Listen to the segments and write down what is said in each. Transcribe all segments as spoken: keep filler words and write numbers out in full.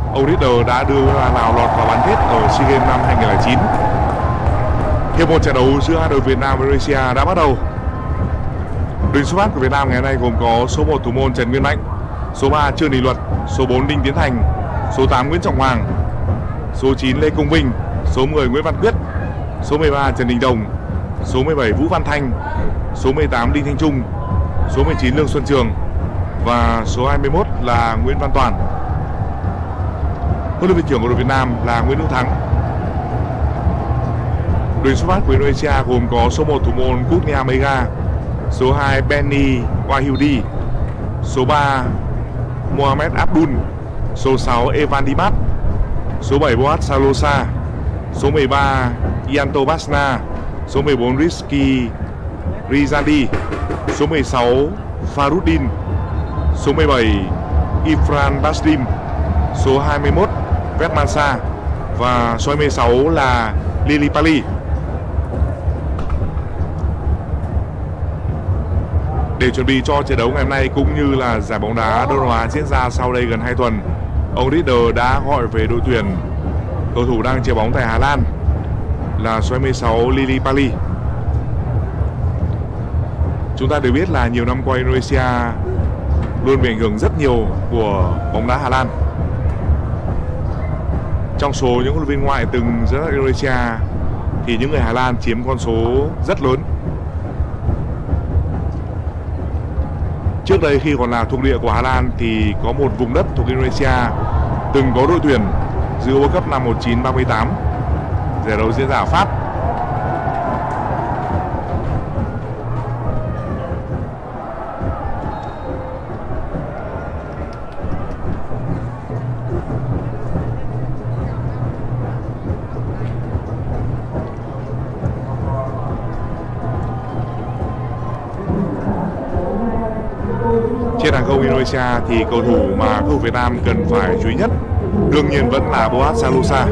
ông Ritter đã đưa Lào lọt vào bán kết ở SEA Games năm hai nghìn không trăm lẻ chín. Hiệp một trận đấu giữa hai đội Việt Nam và Indonesia đã bắt đầu. Đội xuất phát của Việt Nam ngày hôm nay gồm có số một thủ môn Trần Nguyên Mạnh, số ba Trương Đình Luật, số bốn Đinh Tiến Thành, số tám Nguyễn Trọng Hoàng, số chín Lê Công Vinh, số mười Nguyễn Văn Quyết, số mười ba Trần Đình Đồng, số mười bảy Vũ Văn Thanh, số mười tám Đinh Thanh Trung, số mười chín Lương Xuân Trường và số hai mươi mốt là Nguyễn Văn Toàn. Huấn luyện viên trưởng của đội Việt Nam là Nguyễn Hữu Thắng. Đội xuất phát của Indonesia gồm có số một thủ môn Kurnia Mega, số hai Benny Wahyudi, số ba Mohamed Abdul, số sáu Evan Dimas, số bảy Boat Salosa, số mười ba Yanto Basna, số mười bốn Rizky Rizadi, số mười sáu Farudin, số mười bảy Ifran Basdim, số hai mươi mốt Vetmansa và số hai mươi sáu là Lili Pali. Để chuẩn bị cho trận đấu ngày hôm nay cũng như là giải bóng đá Đông Nam Á diễn ra sau đây gần hai tuần, ông Ritter đã gọi về đội tuyển cầu thủ đang chơi bóng tại Hà Lan là số hai mươi sáu Lili Pali. Chúng ta đều biết là nhiều năm qua Indonesia luôn bị ảnh hưởng rất nhiều của bóng đá Hà Lan. Trong số những huấn luyện viên ngoại từng dẫn dắt Indonesia thì những người Hà Lan chiếm con số rất lớn. Trước đây khi còn là thuộc địa của Hà Lan thì có một vùng đất thuộc Indonesia từng có đội tuyển dự World Cup năm một nghìn chín trăm ba mươi tám, giải đấu diễn ra ở Pháp. Trên hàng không Indonesia thì cầu thủ mà cầu thủ Việt Nam cần phải chú ý nhất đương nhiên vẫn là Boat Salosa.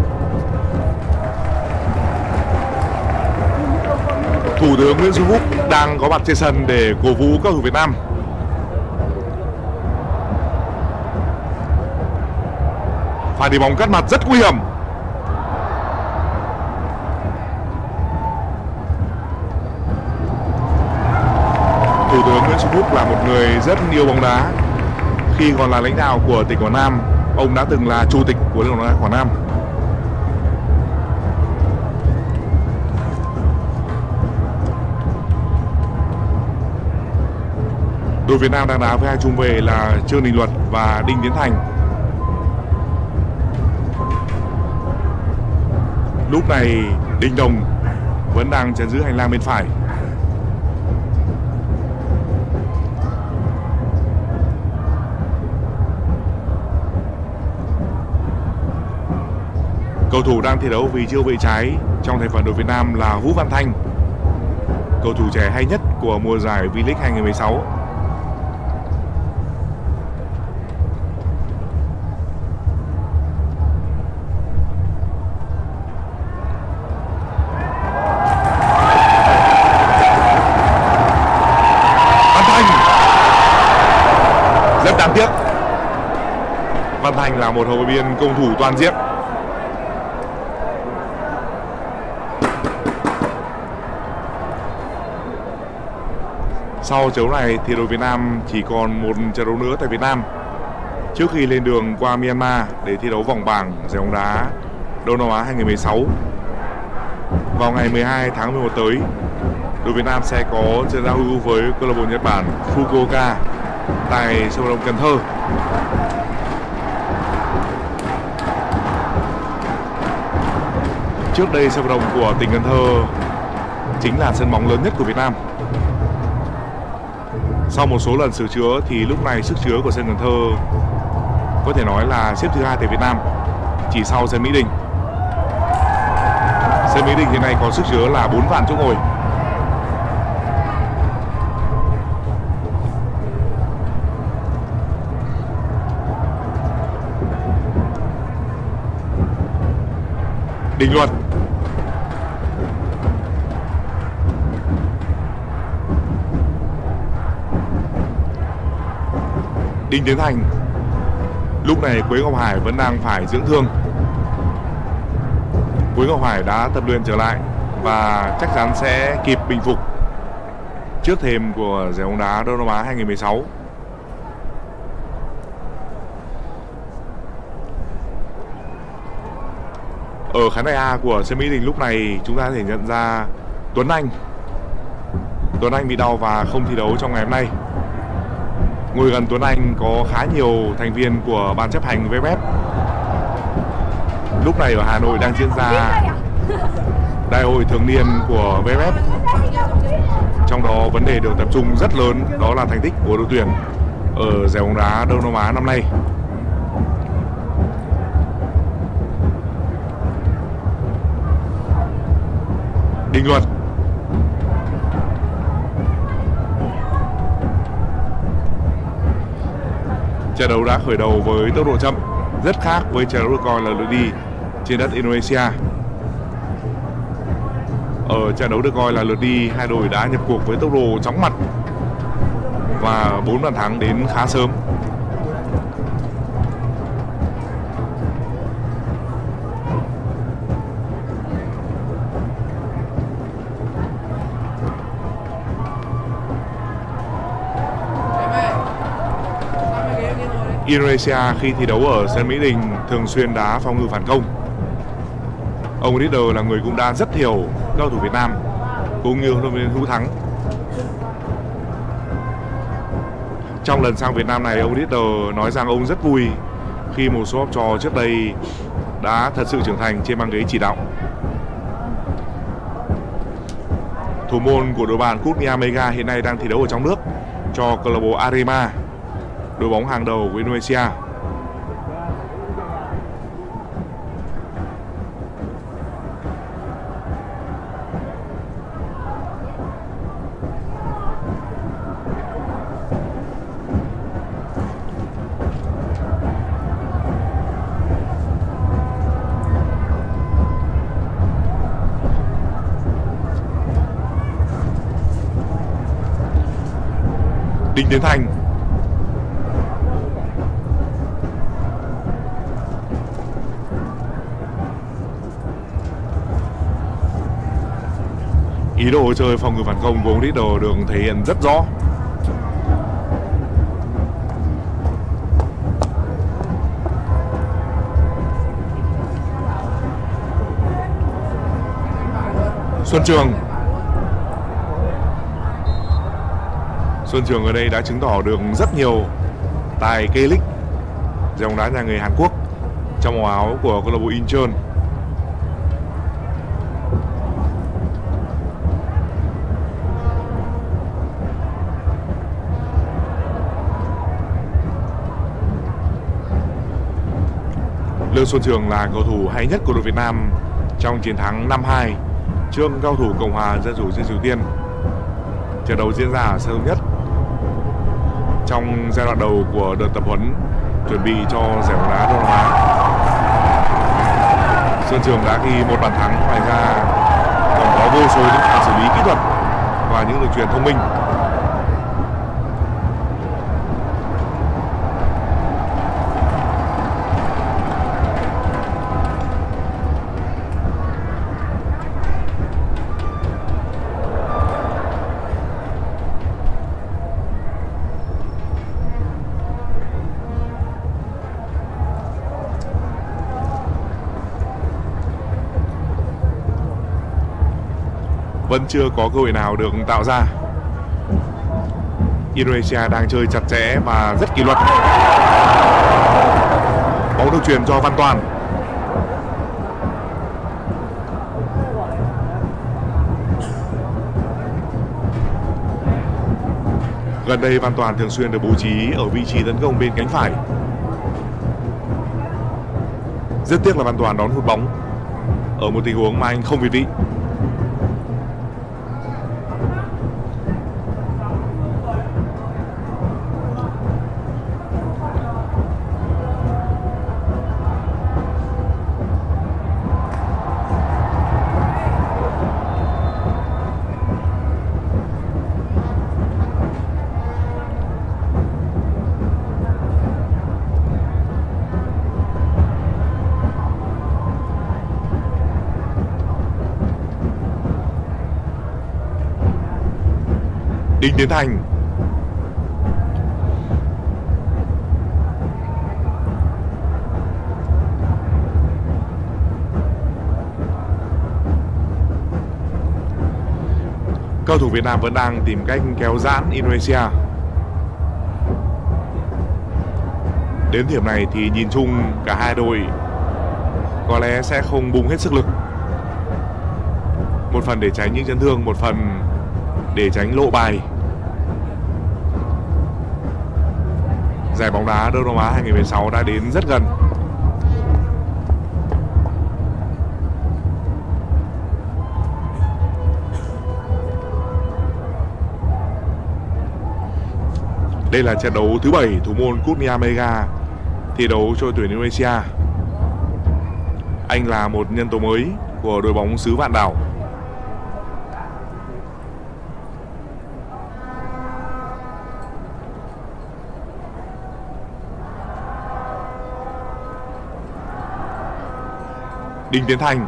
Thủ tướng Nguyễn Xuân Phúc đang có mặt trên sân để cổ vũ các cầu thủ Việt Nam. Pha đi bóng cắt mặt rất nguy hiểm. Thủ tướng Nguyễn Xuân Phúc là một người rất yêu bóng đá. Khi còn là lãnh đạo của tỉnh Quảng Nam, ông đã từng là chủ tịch của Liên đoàn bóng đá Quảng Nam. Đội Việt Nam đang đá với hai trung vệ là Trương Đình Luật và Đinh Tiến Thành. Lúc này Đinh Đồng vẫn đang chấn giữ hành lang bên phải. Cầu thủ đang thi đấu vì chiêu vệ trái trong thành phần đội Việt Nam là Vũ Văn Thanh, cầu thủ trẻ hay nhất của mùa giải V-League hai nghìn không trăm mười sáu. Văn Thanh rất đáng tiếc. Văn Thanh là một hậu vệ biên công thủ toàn diện. Sau trận đấu này thì đội Việt Nam chỉ còn một trận đấu nữa tại Việt Nam trước khi lên đường qua Myanmar để thi đấu vòng bảng giải bóng đá Đông Nam Á hai nghìn không trăm mười sáu. Vào ngày mười hai tháng mười một tới, đội Việt Nam sẽ có trận giao hữu với câu lạc bộ Nhật Bản Fukuoka tại sân vận động Cần Thơ. Trước đây sân vận động của tỉnh Cần Thơ chính là sân bóng lớn nhất của Việt Nam. Sau một số lần sửa chữa thì lúc này sức chứa của sân Cần Thơ có thể nói là xếp thứ hai tại Việt Nam, chỉ sau sân Mỹ Đình. Sân Mỹ Đình hiện nay có sức chứa là bốn vạn chỗ ngồi. Đình Luật, Đinh Tiến Thành Lúc này Quế Ngọc Hải vẫn đang phải dưỡng thương. Quế Ngọc Hải đã tập luyện trở lại và chắc chắn sẽ kịp bình phục trước thềm của giải bóng đá Đông Nam Á hai không một sáu. Ở khán đài A của sân Mỹ Đình lúc này chúng ta có thể nhận ra Tuấn Anh. Tuấn Anh bị đau và không thi đấu trong ngày hôm nay. Ngồi gần Tuấn Anh có khá nhiều thành viên của ban chấp hành vê ép ép. Lúc này ở Hà Nội đang diễn ra đại hội thường niên của vê ép ép. Trong đó vấn đề được tập trung rất lớn đó là thành tích của đội tuyển ở giải bóng đá Đông Nam Á năm nay. Đình luật. Trận đấu đã khởi đầu với tốc độ chậm, rất khác với trận đấu được coi là lượt đi trên đất Indonesia. Ở trận đấu được coi là lượt đi, hai đội đã nhập cuộc với tốc độ chóng mặt và bốn bàn thắng đến khá sớm. Indonesia khi thi đấu ở sân Mỹ Đình thường xuyên đá phòng ngự phản công. Ông leader là người cũng đã rất hiểu cầu thủ Việt Nam cũng như huấn luyện viên Hữu Thắng. Trong lần sang Việt Nam này, ông leader nói rằng ông rất vui khi một số học trò trước đây đã thật sự trưởng thành trên băng ghế chỉ đạo. Thủ môn của đội bạn Kurnia Mega hiện nay đang thi đấu ở trong nước cho câu lạc bộ Arema, đội bóng hàng đầu của Indonesia. Đinh Tiến Thành. Ý đồ chơi phòng ngự phản công của ông leader được thể hiện rất rõ. Xuân Trường. Xuân Trường ở đây đã chứng tỏ được rất nhiều tài K-League, giải bóng đá nhà người Hàn Quốc, trong màu áo của câu lạc bộ Incheon. Lương Xuân Trường là cầu thủ hay nhất của đội Việt Nam trong chiến thắng năm hai trước cao thủ Cộng hòa Dân chủ Nhân dân Triều Tiên. Trận đấu diễn ra ở sân Thống Nhất trong giai đoạn đầu của đợt tập huấn chuẩn bị cho giải bóng đá Đông Nam Á. Xuân Trường đã ghi một bàn thắng, ngoài ra còn có vô số những pha xử lý kỹ thuật và những đường chuyền thông minh. Vẫn chưa có cơ hội nào được tạo ra. Indonesia đang chơi chặt chẽ và rất kỷ luật. Bóng được chuyền cho Văn Toàn. Gần đây Văn Toàn thường xuyên được bố trí ở vị trí tấn công bên cánh phải. Rất tiếc là Văn Toàn đón hụt bóng ở một tình huống mà anh không việt vị. Đinh Tiến Thành. Cầu thủ Việt Nam vẫn đang tìm cách kéo giãn Indonesia. Đến điểm này thì nhìn chung cả hai đội có lẽ sẽ không bung hết sức lực. Một phần để tránh những chấn thương, một phần để tránh lộ bài. Giải bóng đá Đông Nam Á hai không một sáu đã đến rất gần. Đây là trận đấu thứ bảy thủ môn Kurnia Mega thi đấu cho tuyển Indonesia. Anh là một nhân tố mới của đội bóng xứ Vạn Đảo. Đinh Tiến Thành.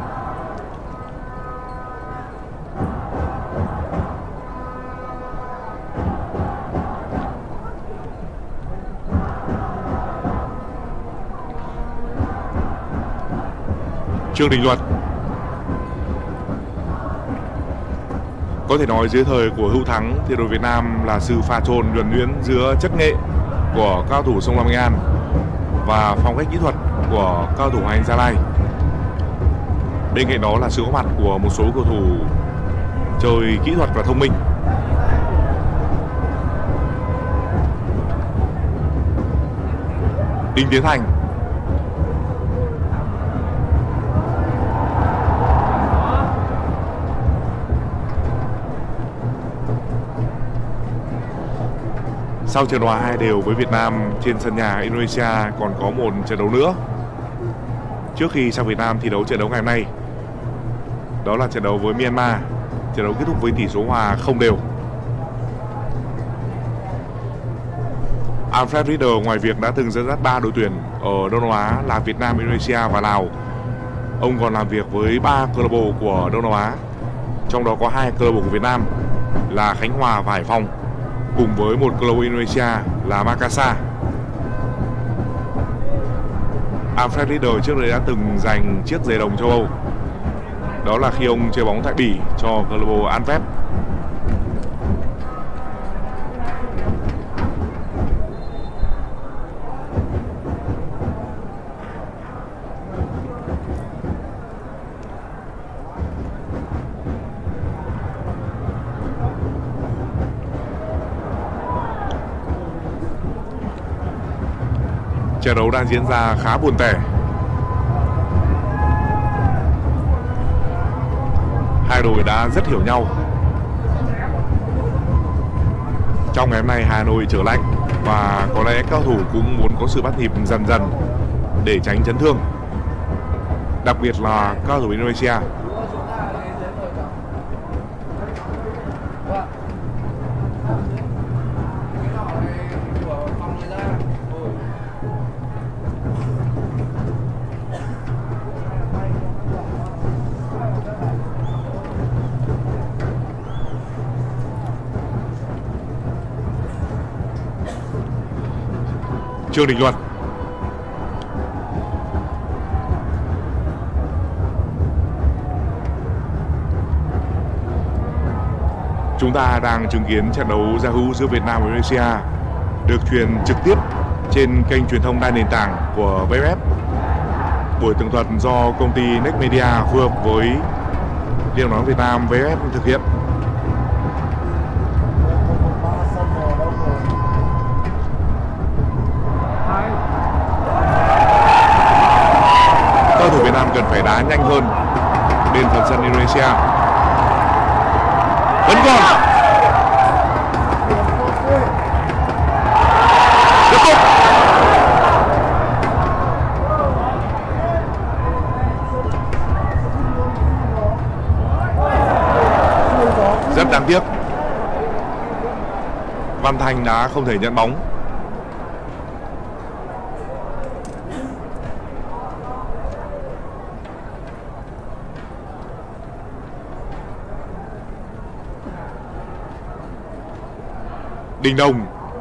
Trương Đình Luật. Có thể nói dưới thời của Hữu Thắng thì đội Việt Nam là sự pha trộn nhuần nhuyễn giữa chất nghệ của cao thủ Sông Lam Nghệ An và phong cách kỹ thuật của cao thủ Hoàng Anh Gia Lai. Bên cạnh đó là sự có mặt của một số cầu thủ chơi kỹ thuật và thông minh. Đinh Tiến Thành. Sau trận hòa hai đều với Việt Nam trên sân nhà, Indonesia còn có một trận đấu nữa trước khi sang Việt Nam thi đấu trận đấu ngày hôm nay. Đó là trận đấu với Myanmar. Trận đấu kết thúc với tỷ số hòa không đều. Alfred Riedel ngoài việc đã từng dẫn dắt ba đội tuyển ở Đông Nam Á là Việt Nam, Indonesia và Lào, ông còn làm việc với ba câu lạc bộ của Đông Nam Á, trong đó có hai câu lạc bộ của Việt Nam là Khánh Hòa và Hải Phòng, cùng với một câu lạc bộ Indonesia là Makassar. Alfred Riedel trước đây đã từng giành chiếc giày đồng châu Âu. Đó là khi ông chơi bóng tại Bỉ cho câu lạc bộ Antwerp. Trận đấu đang diễn ra khá buồn tẻ. Hai đội đã rất hiểu nhau. Trong ngày hôm nay Hà Nội trở lạnh và có lẽ cao thủ cũng muốn có sự bắt nhịp dần dần để tránh chấn thương, đặc biệt là cao thủ Indonesia. Trương Đình Luật. Chúng ta đang chứng kiến trận đấu giao hữu giữa Việt Nam và Indonesia được truyền trực tiếp trên kênh truyền thông đa nền tảng của vê ép ép. Buổi tường thuật do công ty Next Media phối hợp với Liên đoàn Việt Nam vê ép ép thực hiện. Cầu thủ Việt Nam cần phải đá nhanh hơn bên phần sân Indonesia. Vẫn còn. Tiếp tục. Rất đáng tiếc. Văn Thành đã không thể nhận bóng. Đình Đồng.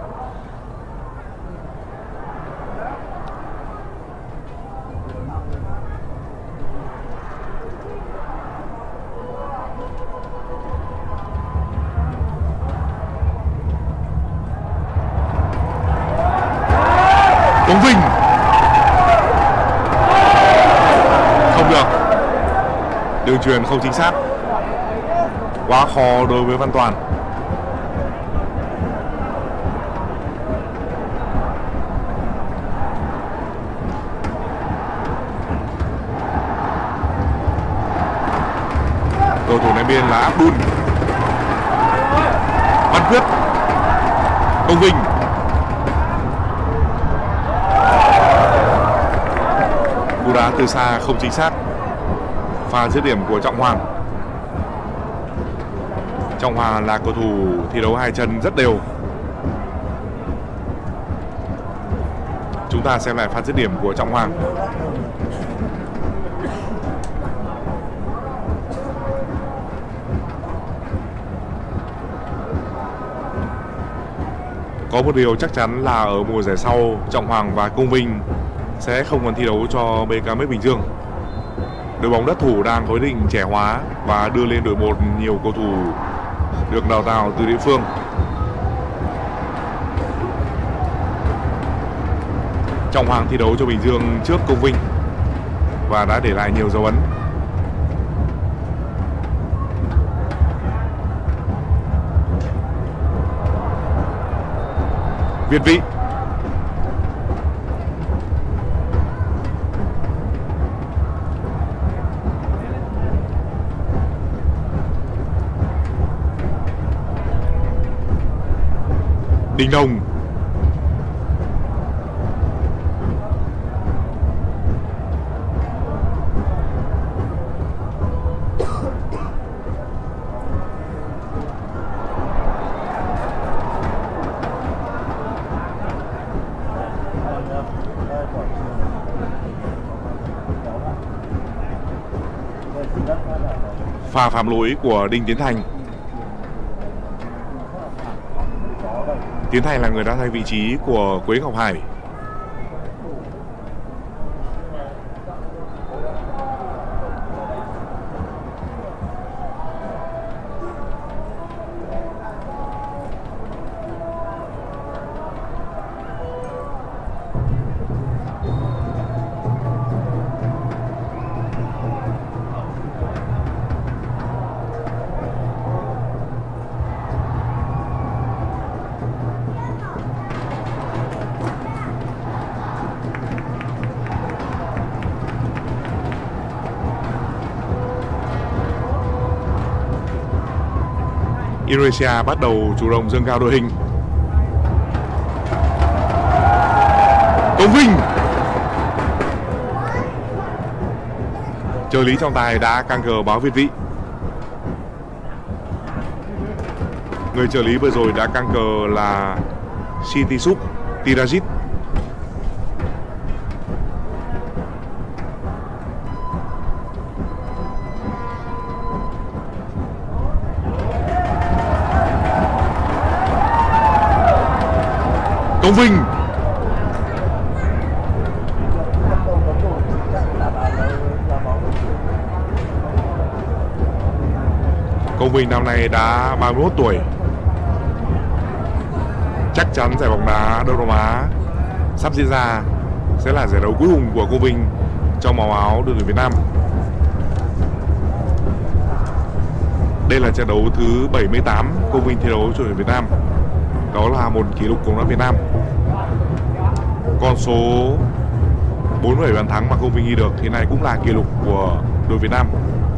Công Vinh. Không được. Đường chuyền không chính xác. Quá khó đối với Văn Toàn. Cầu thủ ném biên là Abdul. Văn Quyết. Công Vinh. Cú đá từ xa không chính xác. Pha dứt điểm của Trọng Hoàng. Trọng Hoàng là cầu thủ thi đấu hai chân rất đều. Chúng ta xem lại pha dứt điểm của Trọng Hoàng. Có một điều chắc chắn là ở mùa giải sau, Trọng Hoàng và Công Vinh sẽ không còn thi đấu cho bê ca em ép Bình Dương. Đội bóng đất thủ đang có ý định trẻ hóa và đưa lên đội một nhiều cầu thủ được đào tạo từ địa phương. Trọng Hoàng thi đấu cho Bình Dương trước Công Vinh và đã để lại nhiều dấu ấn. Việt Vĩ. Đình Đồng. Pha phạm lỗi của Đinh Tiến Thành. Tiến Thành là người đã thay vị trí của Quế Ngọc Hải. Indonesia bắt đầu chủ động dâng cao đội hình. Công Vinh. Trợ lý trọng tài đã căng cờ báo Việt Vĩ. Người trợ lý vừa rồi đã căng cờ là Sitisuk Tirajit. Công Vinh. Công Vinh năm nay đã ba mươi mốt tuổi. Chắc chắn giải bóng đá Đông Nam Á sắp diễn ra sẽ là giải đấu cuối cùng của Công Vinh trong màu áo đội tuyển Việt Nam. Đây là trận đấu thứ bảy mươi tám Công Vinh thi đấu cho đội tuyển Việt Nam. Đó là một kỷ lục của bóng đá Việt Nam. Con số bốn mươi bảy bàn thắng mà Công Vinh ghi được thì này cũng là kỷ lục của đội Việt Nam.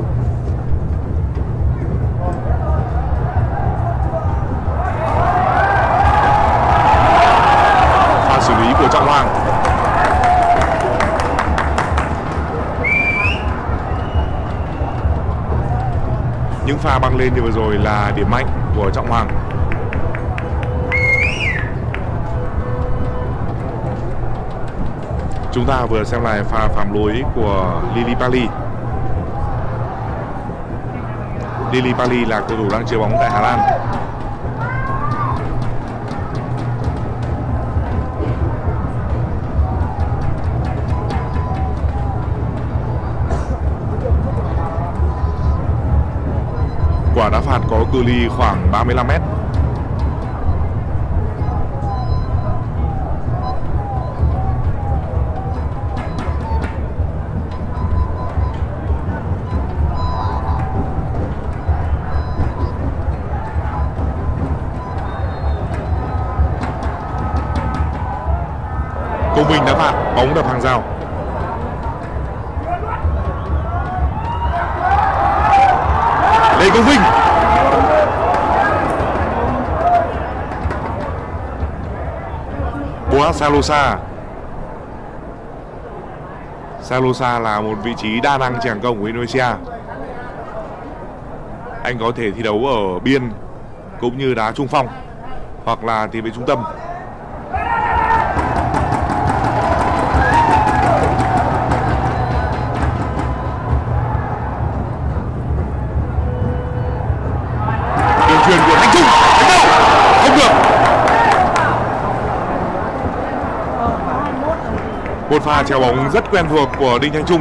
Pha xử lý của Trọng Hoàng. Những pha băng lên như vừa rồi là điểm mạnh của Trọng Hoàng. Chúng ta vừa xem lại pha phạm lỗi của Lily Pali. Lily Pali là cầu thủ đang chơi bóng tại Hà Lan. quả đá phạt có cự ly khoảng ba mươi lăm mét. Công Vinh đá phạt, bóng đập hàng rào. Lê Công Vinh. Boaz Salosa. Salosa là một vị trí đa năng chèn công của Indonesia. Anh có thể thi đấu ở biên cũng như đá trung phong hoặc là tiền vệ trung tâm. Chuyền của Thanh Trung, không được. Một pha chèo bóng rất quen thuộc của Đinh Thanh Trung.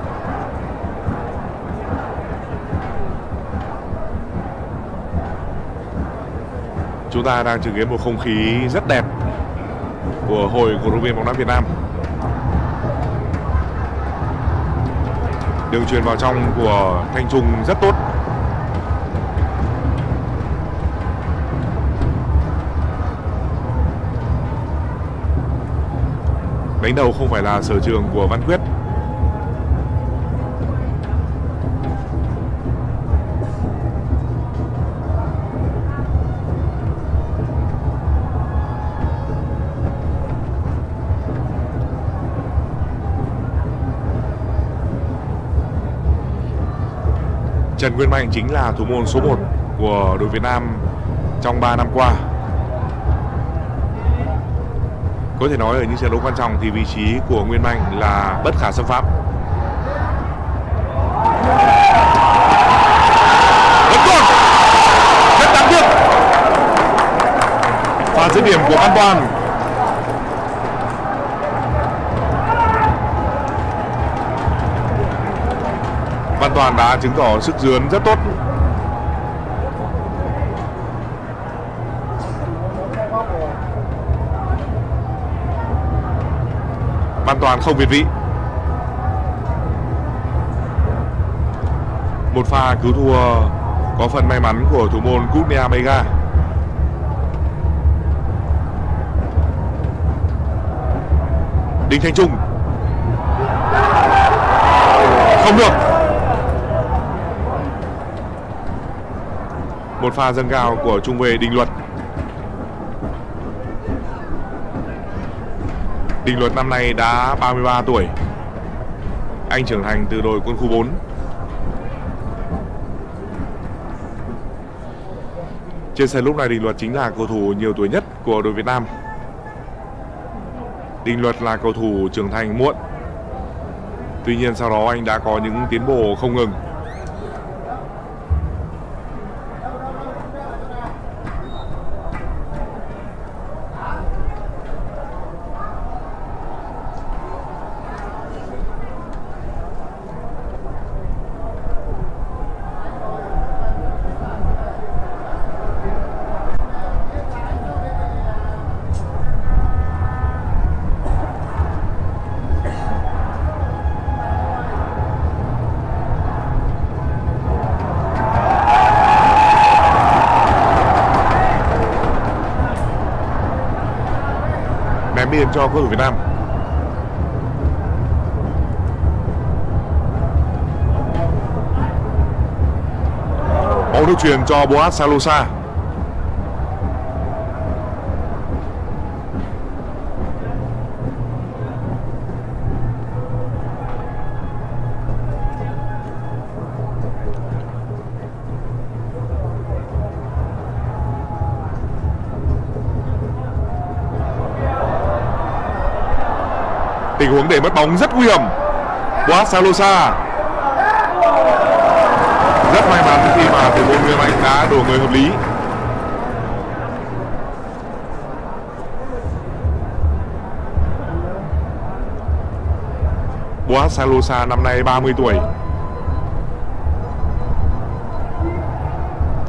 Chúng ta đang chứng kiến một không khí rất đẹp của Hội cổ động viên bóng đá Việt Nam. Đường chuyền vào trong của Thanh Trung rất tốt. Đánh đầu không phải là sở trường của Văn Quyết. Trần Nguyên Mạnh chính là thủ môn số một của đội Việt Nam trong ba năm qua. Có thể nói ở những trận đấu quan trọng thì vị trí của Nguyên Mạnh là bất khả xâm phạm. Vẫn còn rất đáng tiếc. Pha dứt điểm của Văn Toàn. Văn Toàn đã chứng tỏ sức dướn rất tốt. Văn Toàn không việt vị. Một pha cứu thua có phần may mắn của thủ môn Kurnia Mega. Đinh Thanh Trung. Không được. Một pha dâng cao của trung vệ Đình Luật. Đình Luật năm nay đã ba mươi ba tuổi. Anh trưởng thành từ đội quân khu bốn. Trên sân lúc này Đình Luật chính là cầu thủ nhiều tuổi nhất của đội Việt Nam. Đình Luật là cầu thủ trưởng thành muộn. Tuy nhiên sau đó anh đã có những tiến bộ không ngừng. Biên cho cầu thủ Việt Nam. Bóng được chuyền cho Boaz Salosa. Tình huống để mất bóng rất nguy hiểm. Boaz Salosa rất may mắn khi mà thủ môn Nguyên Mạnh đã đổ người hợp lý. Boaz Salosa năm nay ba mươi tuổi.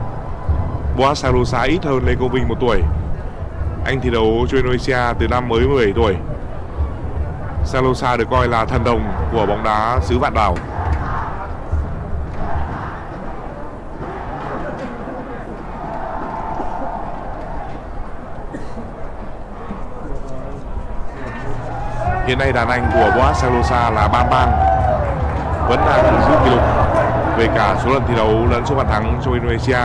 Boaz Salosa ít hơn Lê Công Vinh một tuổi. Anh thi đấu cho Indonesia từ năm mới mười bảy tuổi. Salosa được coi là thần đồng của bóng đá xứ Vạn Đảo. Hiện nay đàn anh của Boaz Salosa là Bambang vẫn đang giữ kỷ lục về cả số lần thi đấu lẫn số bàn thắng cho Indonesia.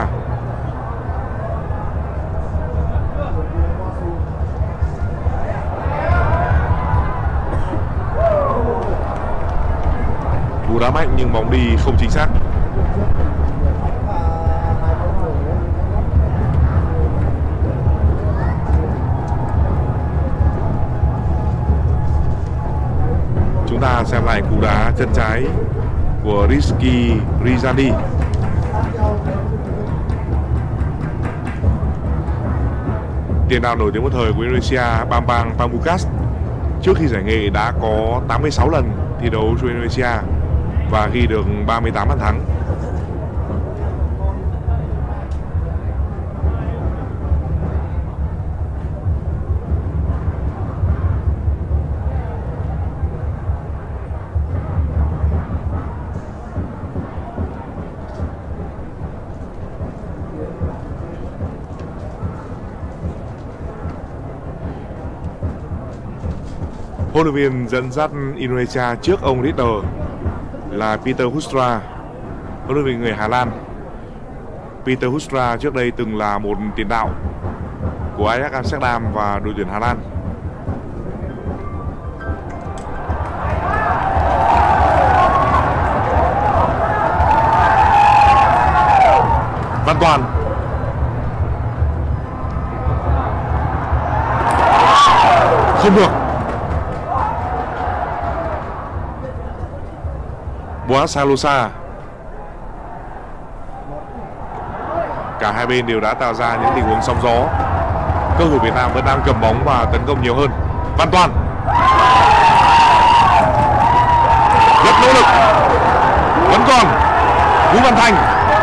Cú đá mạnh nhưng bóng đi không chính xác. Chúng ta xem lại cú đá chân trái của Rizky Rizani. Tiền đạo nổi tiếng một thời của Indonesia Bambang Pamungkas trước khi giải nghệ đã có tám mươi sáu lần thi đấu cho Indonesia và ghi được ba mươi tám bàn thắng. Huấn luyện viên dẫn dắt Indonesia trước ông Rieder là Peter Hoekstra, huấn luyện viên người Hà Lan. Peter Hoekstra trước đây từng là một tiền đạo của Ajax Amsterdam và đội tuyển Hà Lan. Văn Toàn. Không được. Boaz Salosa. Cả hai bên đều đã tạo ra những tình huống sóng gió. Cầu thủ Việt Nam vẫn đang cầm bóng và tấn công nhiều hơn. Văn Toàn rất nỗ lực, vẫn còn Vũ Văn Thành.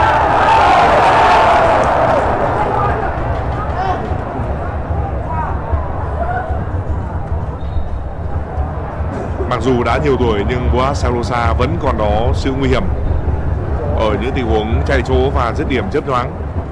Mặc dù đã nhiều tuổi nhưng Boaz Salosa vẫn còn đó sự nguy hiểm ở những tình huống chạy chỗ và dứt điểm chớp nhoáng.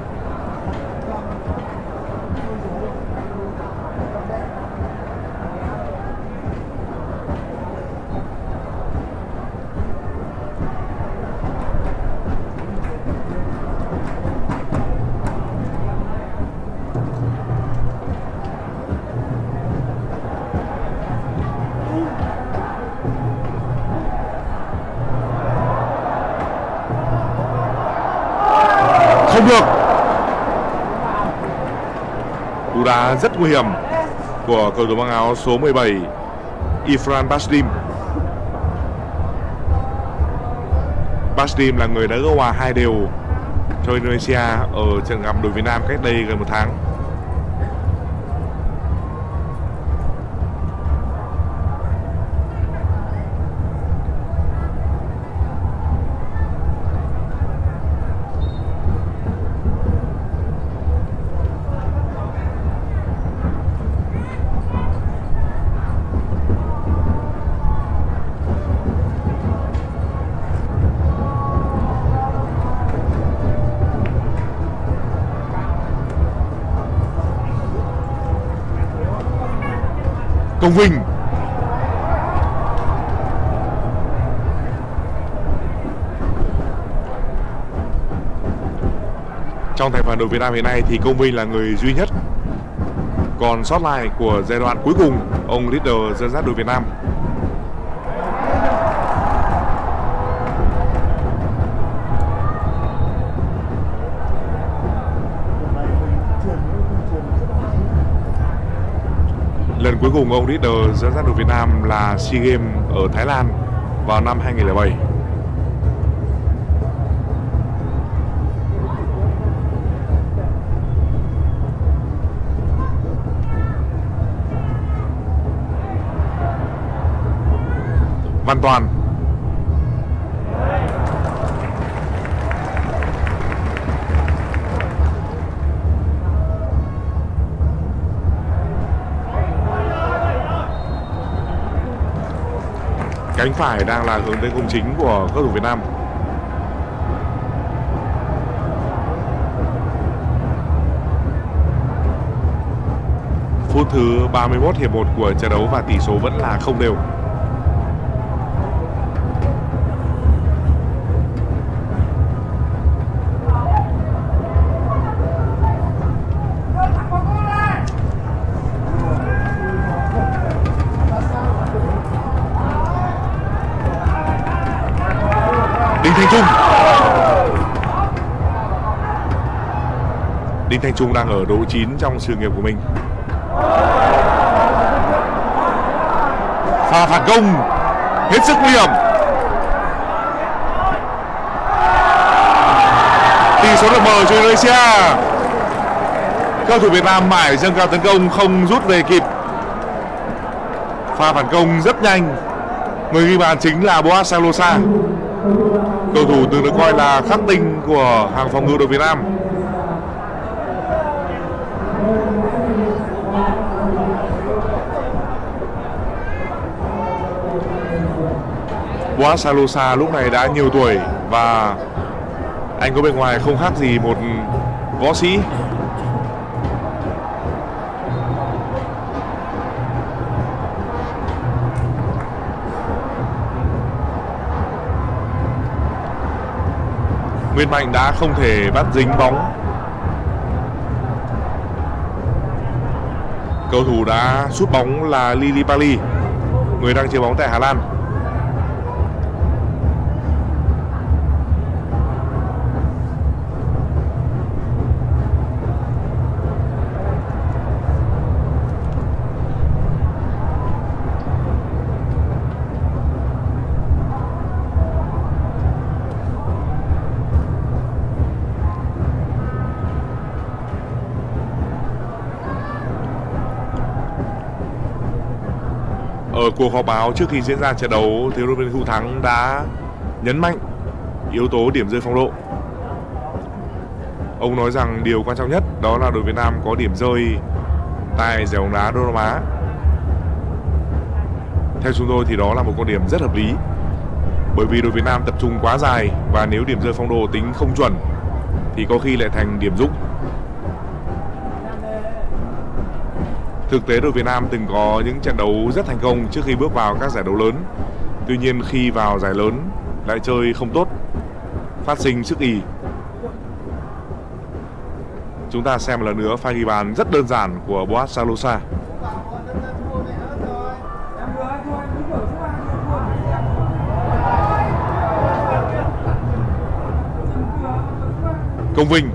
Không được. Cú đá rất nguy hiểm của cầu thủ mang áo số mười bảy Ifran Basdim. Basdim là người đã gỡ hòa hai đều cho Indonesia ở trận gặp đội Việt Nam cách đây gần một tháng. Công Vinh. Trong thành phần đội Việt Nam hiện nay thì Công Vinh là người duy nhất còn sót lại của giai đoạn cuối cùng ông Rieder dẫn dắt đội Việt Nam. Lần cuối cùng ông Rieder dẫn dắt đội Việt Nam là SEA Games ở Thái Lan vào năm hai nghìn không trăm lẻ bảy. Văn Toàn. Cánh phải đang là hướng tới khung chính của cầu thủ Việt Nam. Phút thứ ba mươi mốt hiệp một của trận đấu và tỷ số vẫn là không đều. Đinh Thanh Trung. Đinh Thanh Trung đang ở độ chín trong sự nghiệp của mình. Pha phản công hết sức nguy hiểm. Tỷ số được mở cho Indonesia. Cầu thủ Việt Nam mãi dâng cao tấn công không rút về kịp. Pha phản công rất nhanh. Người ghi bàn chính là Boaz Salosa, cầu thủ từng được coi là khắc tinh của hàng phòng ngự đội Việt Nam. Boaz Salosa lúc này đã nhiều tuổi và anh có bề ngoài không khác gì một võ sĩ. Nguyên Mạnh đã không thể bắt dính bóng. Cầu thủ đã sút bóng là Lillipali, người đang chơi bóng tại Hà Lan. Ở cuộc họp báo trước khi diễn ra trận đấu, thì huấn luyện viên Hữu Thắng đã nhấn mạnh yếu tố điểm rơi phong độ. Ông nói rằng điều quan trọng nhất đó là đội Việt Nam có điểm rơi tại giải bóng đá Đông Nam Á. Theo chúng tôi thì đó là một con điểm rất hợp lý, bởi vì đội Việt Nam tập trung quá dài và nếu điểm rơi phong độ tính không chuẩn thì có khi lại thành điểm rụng. Thực tế đội Việt Nam từng có những trận đấu rất thành công trước khi bước vào các giải đấu lớn. Tuy nhiên khi vào giải lớn lại chơi không tốt, phát sinh sức ì. Chúng ta xem một lần nữa pha ghi bàn rất đơn giản của Boaz Salosa. Công Vinh.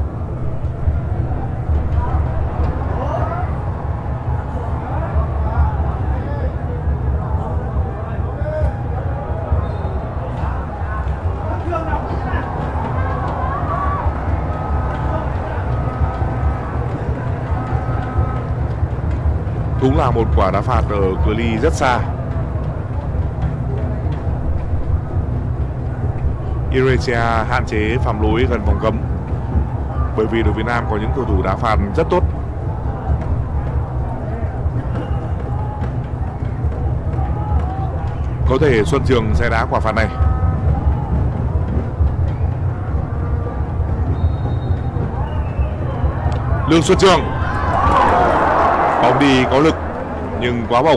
Cũng là một quả đá phạt ở cự ly rất xa. Indonesia hạn chế phạm lỗi gần vòng cấm, bởi vì đội Việt Nam có những cầu thủ đá phạt rất tốt. Có thể Xuân Trường sẽ đá quả phạt này. Lương Xuân Trường. Bóng đi có lực nhưng quá bổng.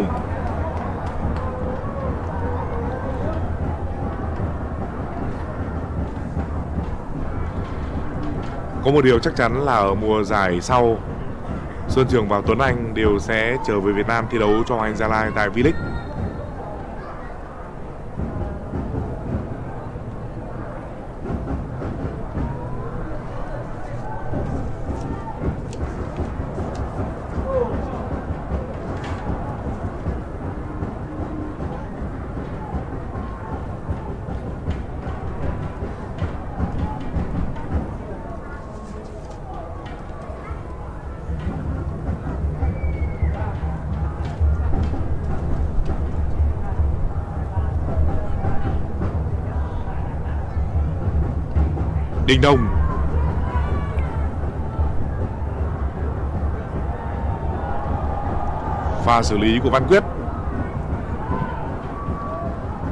Có một điều chắc chắn là ở mùa giải sau, Xuân Trường và Tuấn Anh đều sẽ trở về Việt Nam thi đấu cho Hoàng Anh Gia Lai tại V-League. Đình Đồng. Pha xử lý của Văn Quyết.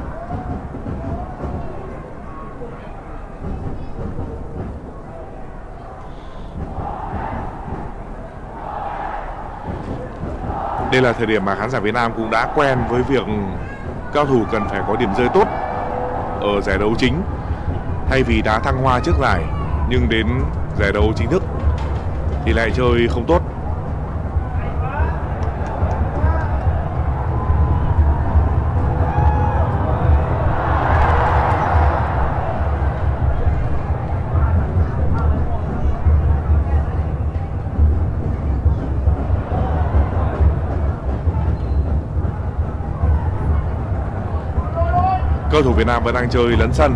Đây là thời điểm mà khán giả Việt Nam cũng đã quen với việc cao thủ cần phải có điểm rơi tốt ở giải đấu chính, thay vì đá thăng hoa trước giải nhưng đến giải đấu chính thức thì lại chơi không tốt. Cầu thủ Việt Nam vẫn đang chơi lấn sân.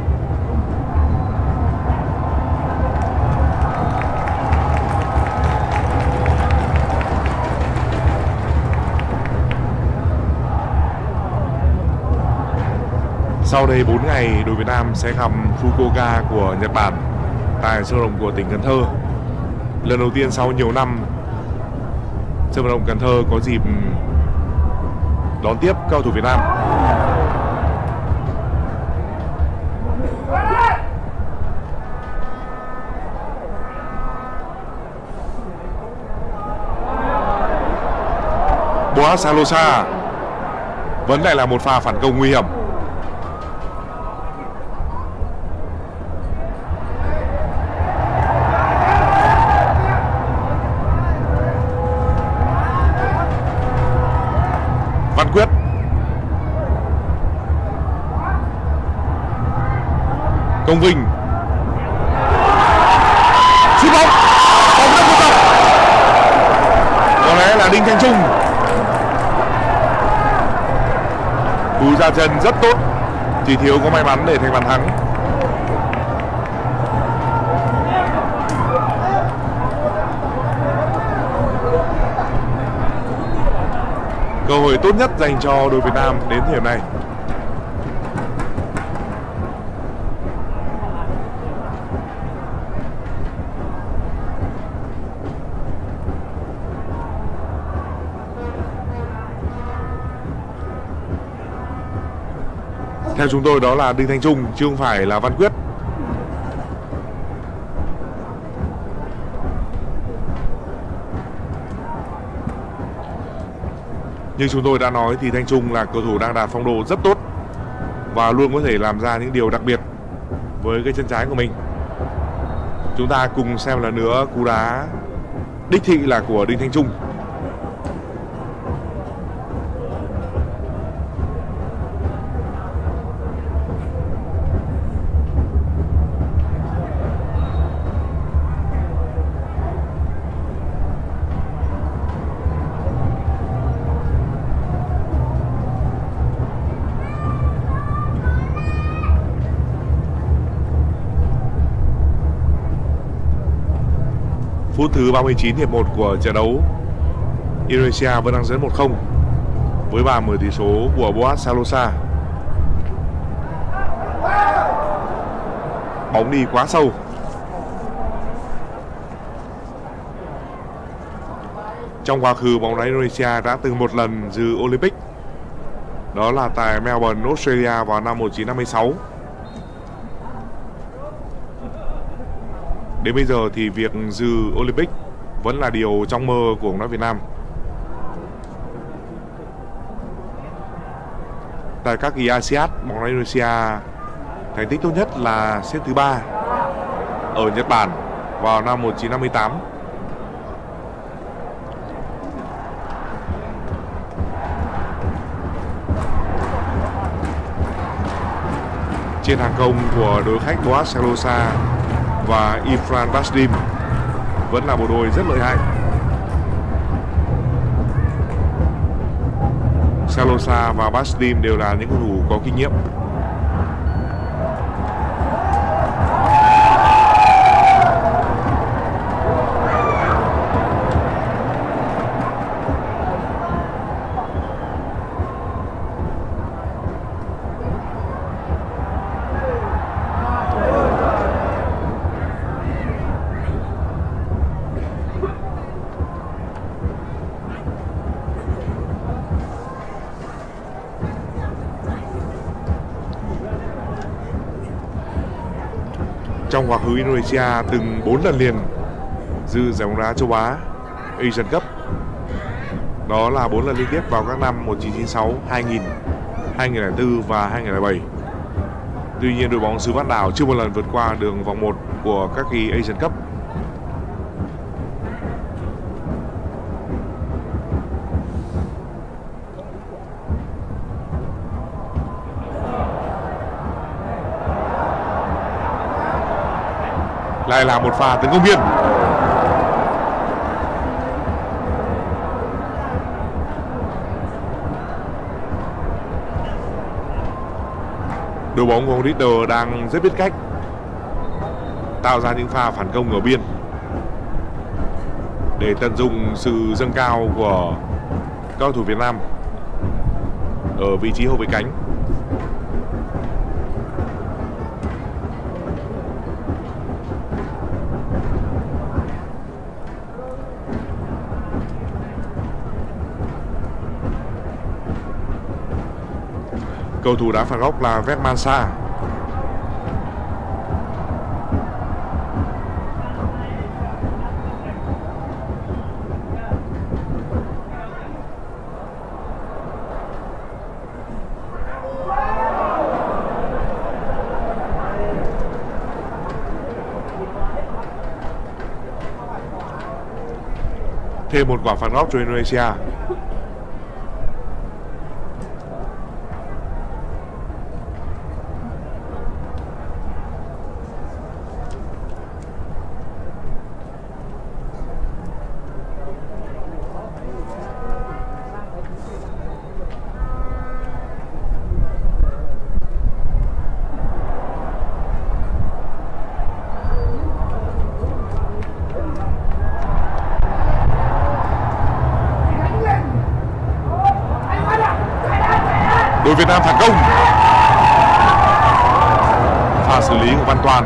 Sau đây bốn ngày đội Việt Nam sẽ gặp Fukuoka của Nhật Bản tại sân vận động của tỉnh Cần Thơ. Lần đầu tiên sau nhiều năm, sân vận động Cần Thơ có dịp đón tiếp cầu thủ Việt Nam. Boaz Salosa vẫn lại là một pha phản công nguy hiểm. Văn Quyết, Công Vinh, sút bóng, bóng đã vô tầm. Có lẽ là Đinh Thanh Trung. Cú ra chân rất tốt, chỉ thiếu có may mắn để thành bàn thắng. Cơ hội tốt nhất dành cho đội Việt Nam đến thời điểm này. Theo chúng tôi đó là Đinh Thanh Trung chứ không phải là Văn Quyết. Như chúng tôi đã nói thì Thanh Trung là cầu thủ đang đạt phong độ rất tốt và luôn có thể làm ra những điều đặc biệt với cái chân trái của mình. Chúng ta cùng xem lần nữa cú đá đích thị là của Đinh Thanh Trung. Phút thứ ba mươi chín hiệp một của trận đấu, Indonesia vẫn đang dẫn một không với bàn mở tỷ số của Boaz Salosa. Bóng đi quá sâu. Trong quá khứ, bóng đá Indonesia đã từng một lần dự Olympic. Đó là tại Melbourne, Australia vào năm một nghìn chín trăm năm mươi sáu. Đến bây giờ thì việc dự Olympic vẫn là điều trong mơ của bóng đá Việt Nam. Tại các kỳ a sê an, bóng đá Indonesia thành tích tốt nhất là xếp thứ ba ở Nhật Bản vào năm một nghìn chín trăm năm mươi tám. Trên hàng công của đối khách Boaz Salosa và Ifran Basdim vẫn là một đôi rất lợi hại. Salosa và Basdim đều là những cầu thủ có kinh nghiệm. Trong quá khứ, Indonesia từng bốn lần liền dự giải bóng đá châu Á Asian Cup. Đó là bốn lần liên tiếp vào các năm một nghìn chín trăm chín mươi sáu, hai nghìn, hai nghìn không trăm lẻ bốn và hai nghìn không trăm lẻ bảy. Tuy nhiên đội bóng xứ Vạn Đảo chưa một lần vượt qua đường vòng một của các kỳ Asian Cup. Lại là một pha tấn công biên. Đội bóng của ông Ritter đang rất biết cách tạo ra những pha phản công ở biên để tận dụng sự dâng cao của các cầu thủ Việt Nam ở vị trí hậu vệ cánh. Cầu thủ đá phạt góc là Vetmansa. Thêm một quả phạt góc cho Indonesia. Đội Việt Nam phản công. Pha xử lý của Văn Toàn.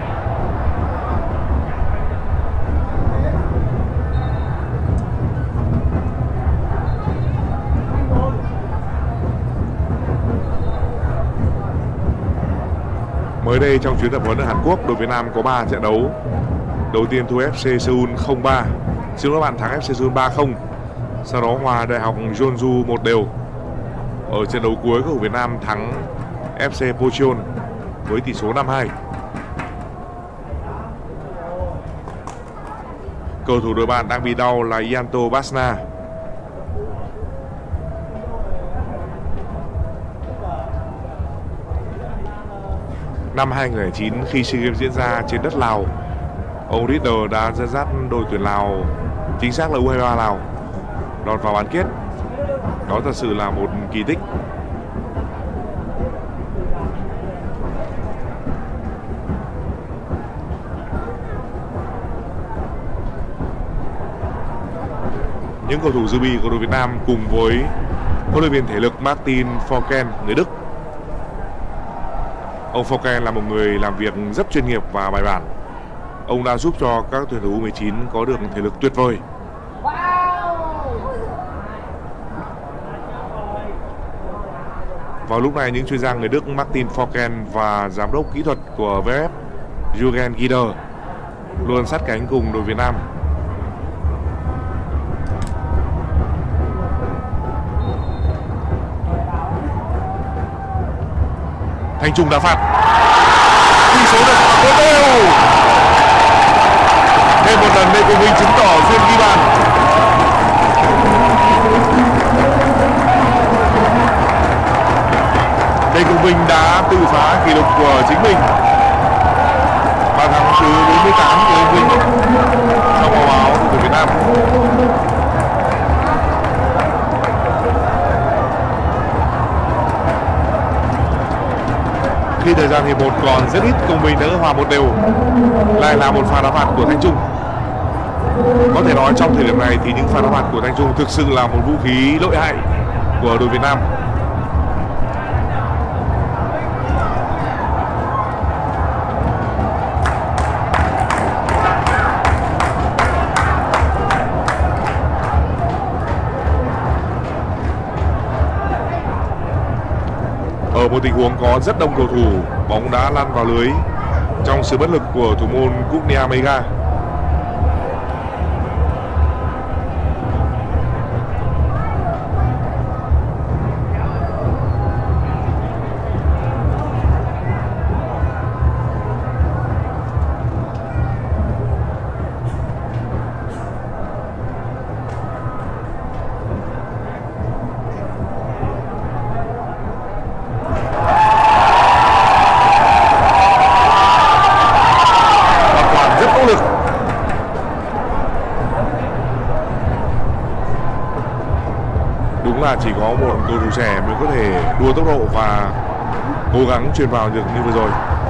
Mới đây trong chuyến tập huấn ở Hàn Quốc, đội Việt Nam có ba trận đấu. Đầu tiên thua ép xê Seoul không ba. Xin lỗi các bạn, thắng ép xê Seoul ba không. Sau đó hòa Đại học Jeonju một đều. Ở trận đấu cuối, cầu thủ Việt Nam thắng ép xê Pocheon với tỷ số năm hai. Cầu thủ đội bạn đang bị đau là Yanto Basna. Năm hai nghìn không trăm lẻ chín, khi SEA Games diễn ra trên đất Lào, ông Ritter đã dẫn dắt đội tuyển Lào, chính xác là u hai ba Lào, lọt vào bán kết. Đó thật sự là một kỳ tích. Những cầu thủ dự bị của đội Việt Nam cùng với huấn luyện viên thể lực Martin Forken người Đức. Ông Forken là một người làm việc rất chuyên nghiệp và bài bản. Ông đã giúp cho các tuyển thủ u mười chín có được thể lực tuyệt vời. Vào lúc này, những chuyên gia người Đức Martin Forken và giám đốc kỹ thuật của vê ép Jürgen Gider luôn sát cánh cùng đội Việt Nam. Thanh Trung đá phạt. Tỷ số được một đều. Thêm một lần Lê Công Vinh chứng tỏ duyên ghi bàn. Lê Công Vinh đã tự phá kỷ lục của chính mình. Bàn thắng thứ bốn mươi tám của Lê Công Vinh trong màu áo của Việt Nam. Khi thời gian hiệp một còn rất ít, Công Vinh đã hòa một đều. Lại là một pha đá phạt của Thanh Trung. Có thể nói trong thời điểm này thì những pha đá phạt của Thanh Trung thực sự là một vũ khí lợi hại của đội Việt Nam. Ở một tình huống có rất đông cầu thủ, bóng đã lăn vào lưới trong sự bất lực của thủ môn Kurnia Mega. là chỉ có một cầu thủ trẻ mới có thể đua tốc độ và cố gắng chuyền vào được như vừa rồi.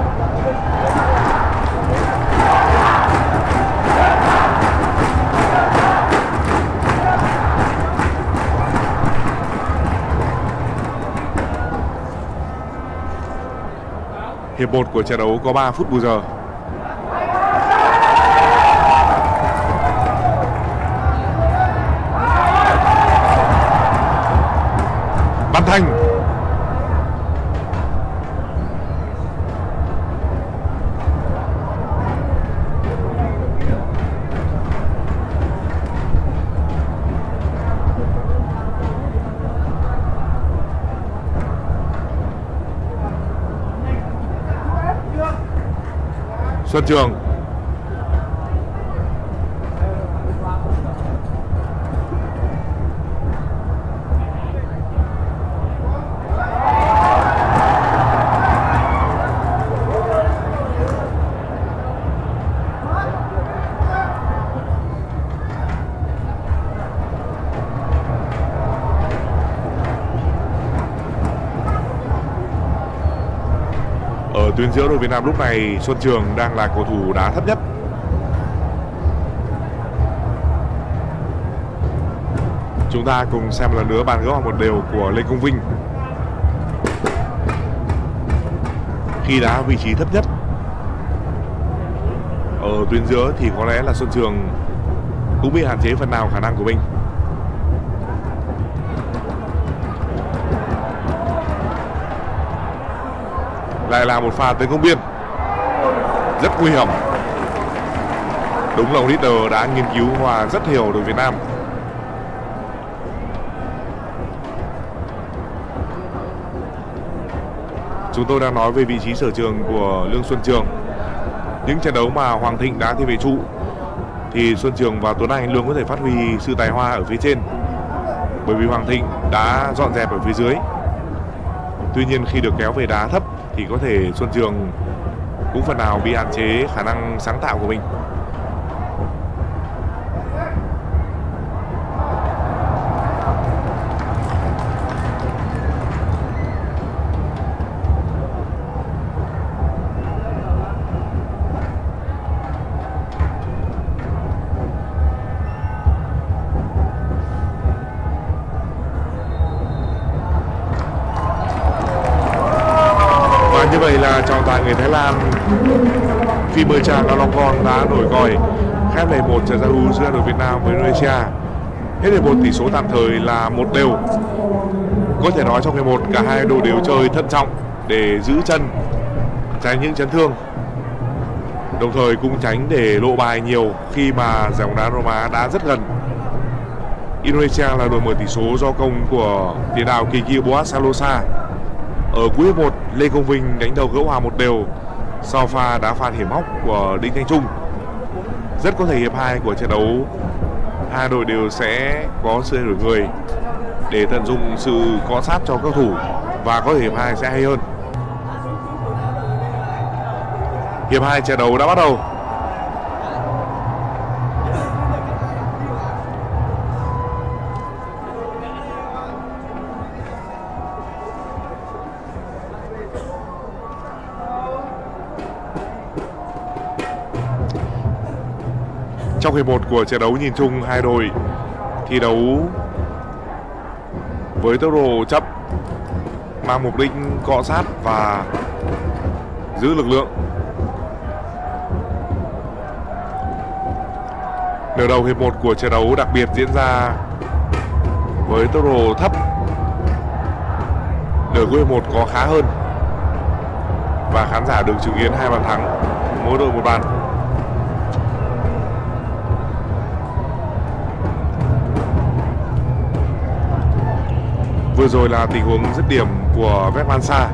Hiệp một của trận đấu có ba phút bù giờ. Bắn thành. Xuân Trường. Ở tuyến giữa đội Việt Nam lúc này, Xuân Trường đang là cầu thủ đá thấp nhất. Chúng ta cùng xem lần nữa bàn gỡ hòa một đều của Lê Công Vinh. Khi đá vị trí thấp nhất ở tuyến giữa thì có lẽ là Xuân Trường cũng bị hạn chế phần nào khả năng của mình. Lại là một pha tấn công biên rất nguy hiểm. Đúng là leader đã nghiên cứu và rất hiểu đội Việt Nam. Chúng tôi đang nói về vị trí sở trường của Lương Xuân Trường. Những trận đấu mà Hoàng Thịnh đá thiên vệ trụ thì Xuân Trường và Tuấn Anh luôn có thể phát huy sự tài hoa ở phía trên, bởi vì Hoàng Thịnh đã dọn dẹp ở phía dưới. Tuy nhiên khi được kéo về đá thấp thì có thể Xuân Trường cũng phần nào bị hạn chế khả năng sáng tạo của mình. Như vậy là trọng tài người Thái Lan Phimmercha Nalongkorn đã nổi còi khép lại một trận giao hữu giữa đội Việt Nam với Indonesia. Hết hiệp một tỷ số tạm thời là một đều. Có thể nói trong hiệp một cả hai đội đều chơi thận trọng để giữ chân, tránh những chấn thương, đồng thời cũng tránh để lộ bài nhiều khi mà giải bóng đá Đông Nam Á đã rất gần. Indonesia là đội mở tỷ số do công của tiền đạo Kiki Boas Salosa. Ở cuối hiệp một, Lê Công Vinh đánh đầu gỡ hòa một đều sau pha đá phạt hiểm hóc của Đinh Thanh Trung. Rất có thể hiệp hai của trận đấu hai đội đều sẽ có sự thay đổi người để tận dụng sự cọ sát cho các thủ, và có thể hiệp hai sẽ hay hơn. Hiệp hai trận đấu đã bắt đầu. Trong hiệp một của trận đấu nhìn chung, hai đội thi đấu với tốc độ chậm, mang mục đích cọ sát và giữ lực lượng. Nửa đầu hiệp một của trận đấu đặc biệt diễn ra với tốc độ thấp. Nửa cuối hiệp một có khá hơn và khán giả được chứng kiến hai bàn thắng, mỗi đội một bàn. Vừa rồi là tình huống dứt điểm của Vetmansa.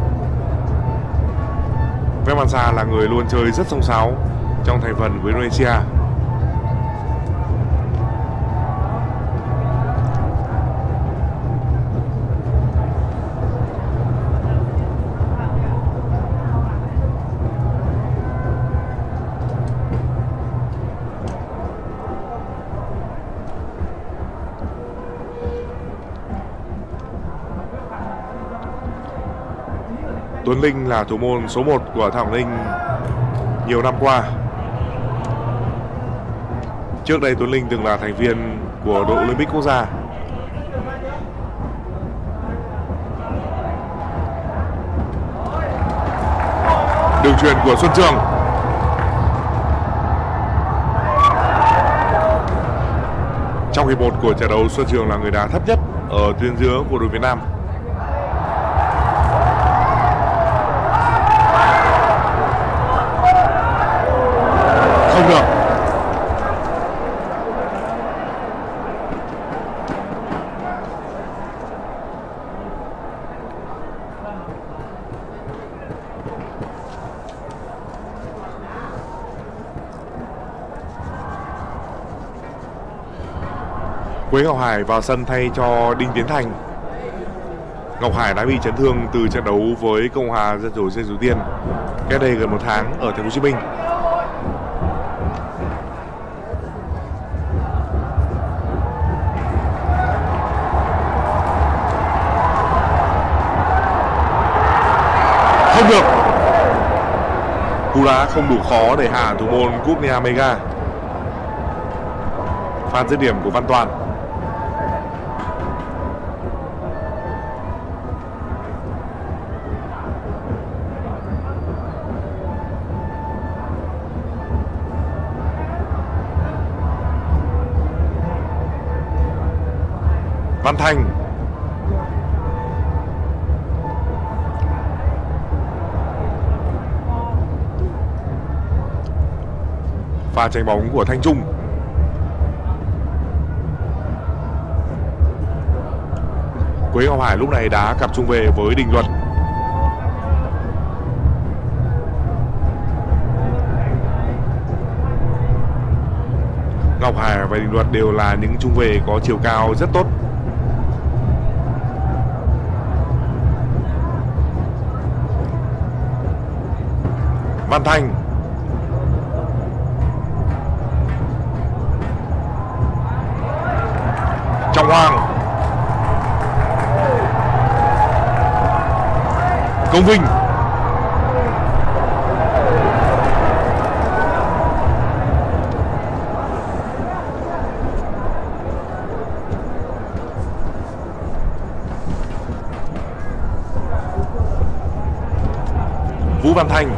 Vetmansa là người luôn chơi rất xông xáo trong thành phần với Indonesia. Tuấn Linh là thủ môn số một của Thảo Ninh nhiều năm qua. Trước đây Tuấn Linh từng là thành viên của đội Olympic quốc gia. Đường chuyền của Xuân Trường. Trong hiệp một của trận đấu, Xuân Trường là người đá thấp nhất ở tuyến giữa của đội Việt Nam. Không được. Quế Ngọc Hải vào sân thay cho Đinh Tiến Thành. Ngọc Hải đã bị chấn thương từ trận đấu với Cộng hòa Dân chủ Nhân dân Triều Tiên cách đây gần một tháng ở Thành phố Hồ Chí Minh. Không được. Cú đá không đủ khó để hạ thủ môn Cupnia Mega. Pha dứt điểm của Văn Toàn. Văn Thành. Pha tranh bóng của Thanh Trung. Quế Ngọc Hải lúc này đá cặp trung vệ với Đình Luật. Ngọc Hải và Đình Luật đều là những trung vệ có chiều cao rất tốt. Văn Thành. Trọng Hoàng. Công Vinh. Vũ Văn Thành.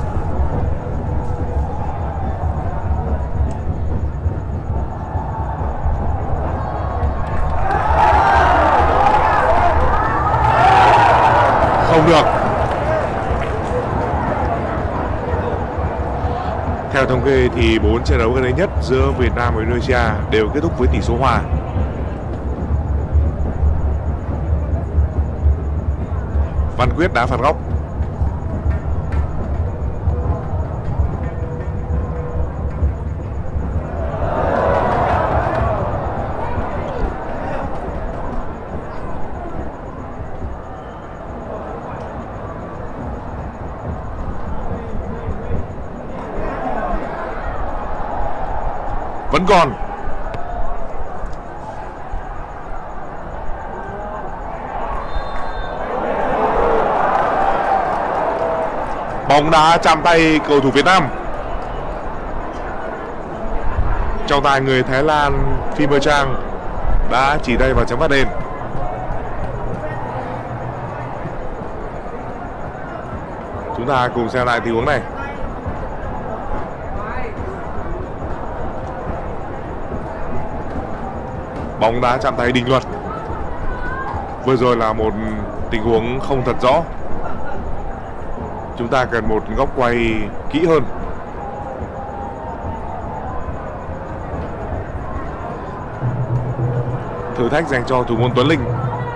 Không được. Theo thống kê thì bốn trận đấu gần đây nhất giữa Việt Nam và Indonesia đều kết thúc với tỷ số hòa. Văn Quyết đá phạt góc. Vẫn còn. Bóng đá chạm tay cầu thủ Việt Nam. Trọng tài người Thái Lan Phim Mơ Trang đã chỉ tay vào chấm phạt đền. Chúng ta cùng xem lại tình huống này. Bóng đá chạm tay Đình Luật. Vừa rồi là một tình huống không thật rõ. Chúng ta cần một góc quay kỹ hơn. Thử thách dành cho thủ môn Tuấn Linh.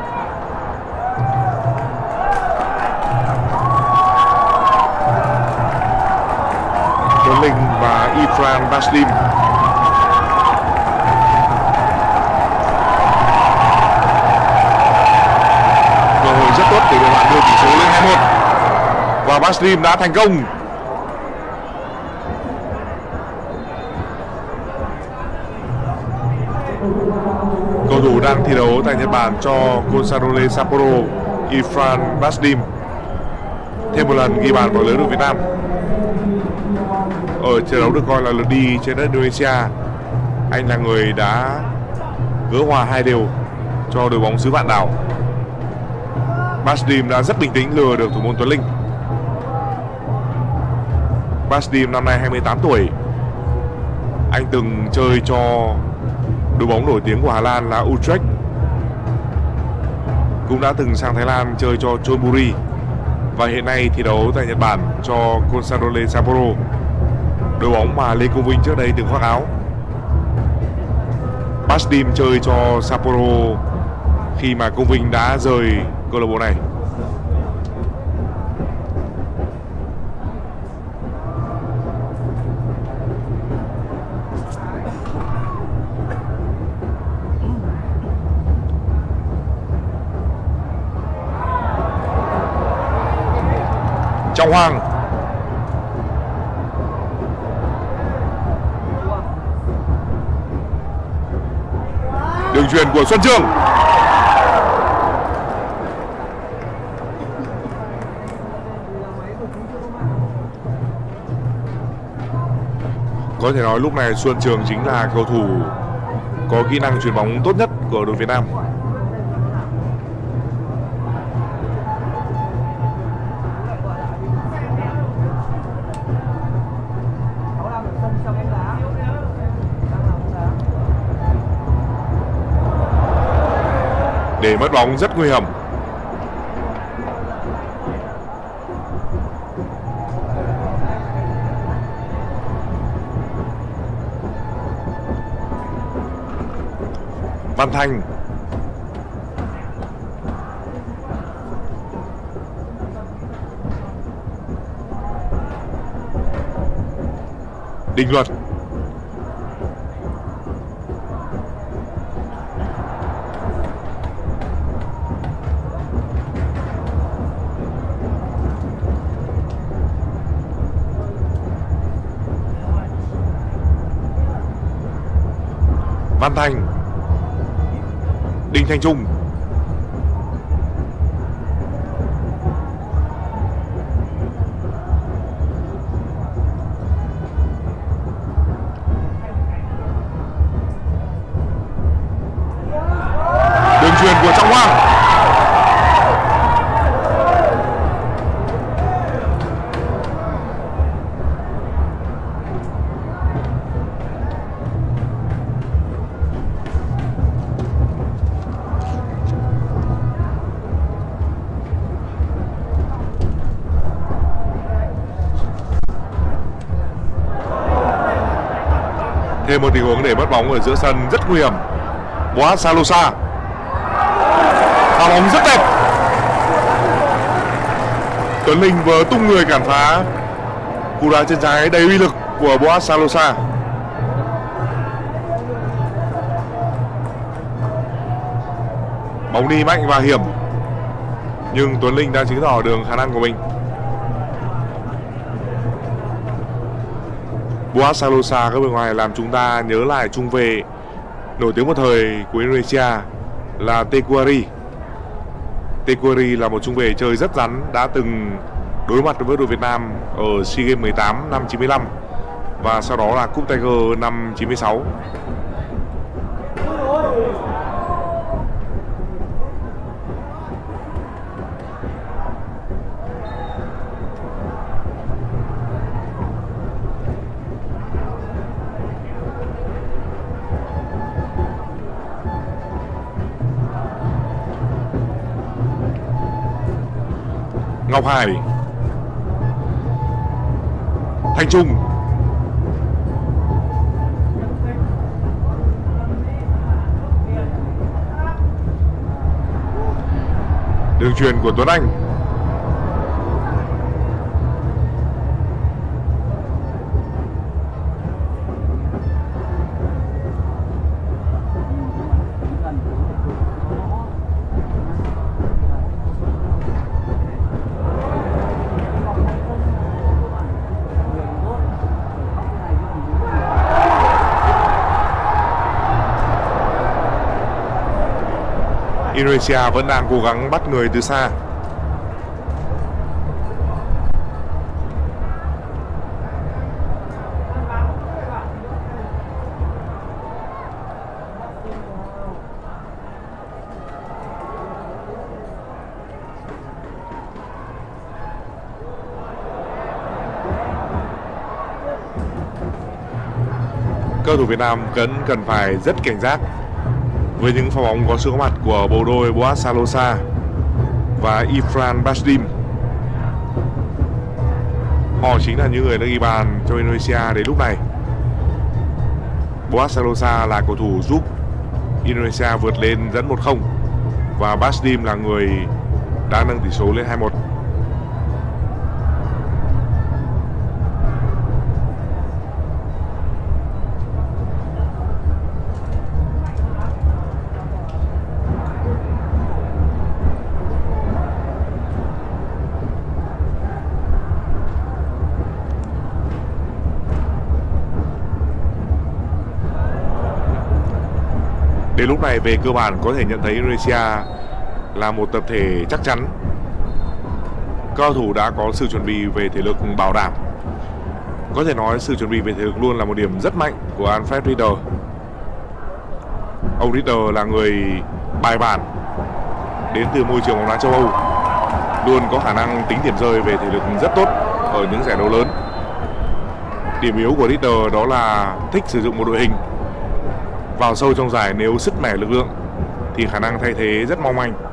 Tuấn Linh và Ifran Baslim. Rất tốt để đội bạn đưa tỷ số lên hai một. Và Baslim đã thành công. Cầu thủ đang thi đấu tại Nhật Bản cho Consadole Sapporo, Ifran Baslim. thêm một lần ghi bàn vào lưới đội Việt Nam ở trận đấu được coi là lượt đi trên đất Indonesia. Anh là người đã gỡ hòa hai đều cho đội bóng xứ Vạn Đảo. Basdim đã rất bình tĩnh lừa được thủ môn Tuấn Linh. Basdim năm nay hai mươi tám tuổi. Anh từng chơi cho đội bóng nổi tiếng của Hà Lan là Utrecht, cũng đã từng sang Thái Lan chơi cho Chonburi và hiện nay thi đấu tại Nhật Bản cho Consadole Sapporo, đội bóng mà Lê Công Vinh trước đây từng khoác áo. Basdim chơi cho Sapporo khi mà Công Vinh đã rời câu lạc bộ này. Trọng Hoàng, đường chuyền của Xuân Trường. Có thể nói lúc này Xuân Trường chính là cầu thủ có kỹ năng chuyền bóng tốt nhất của đội Việt Nam. Để mất bóng rất nguy hiểm. Văn Thành, Đình Luật, Văn Thành, Đinh Thanh Trung, đường chuyền của Trọng Hoàng. Thêm một tình huống để mất bóng ở giữa sân rất nguy hiểm. Boaz Salosa, pha bóng rất đẹp. Tuấn Linh vừa tung người cản phá cú đá chân trái đầy uy lực của Boaz Salosa. Bóng đi mạnh và hiểm, nhưng Tuấn Linh đã chứng tỏ được khả năng của mình. Boaz Salosa các bên ngoài làm chúng ta nhớ lại trung vệ nổi tiếng một thời của Indonesia là Teguari. Teguari là một trung vệ chơi rất rắn, đã từng đối mặt với đội Việt Nam ở SEA Games mười tám năm chín mươi lăm và sau đó là Cúp Tiger năm chín mươi sáu. Ngọc Hải, Thanh Trung, đường chuyền của Tuấn Anh, Indonesia vẫn đang cố gắng bắt người từ xa. Cầu thủ Việt Nam cần cần phải rất cảnh giác với những pha bóng có sự có mặt của bộ đôi Boaz Salosa và Ifran Basdim. Họ chính là những người đã ghi bàn cho Indonesia đến lúc này. Boaz Salosa là cầu thủ giúp Indonesia vượt lên dẫn một không và Basdim là người đã nâng tỷ số lên hai một. Đến lúc này về cơ bản có thể nhận thấy Indonesia là một tập thể chắc chắn. Cầu thủ đã có sự chuẩn bị về thể lực bảo đảm. Có thể nói sự chuẩn bị về thể lực luôn là một điểm rất mạnh của Alfred Riedel. Ông Riedel là người bài bản, đến từ môi trường bóng đá châu Âu, luôn có khả năng tính điểm rơi về thể lực rất tốt ở những giải đấu lớn. Điểm yếu của Riedel đó là thích sử dụng một đội hình. Vào sâu trong giải nếu sứt mẻ lực lượng thì khả năng thay thế rất mong manh.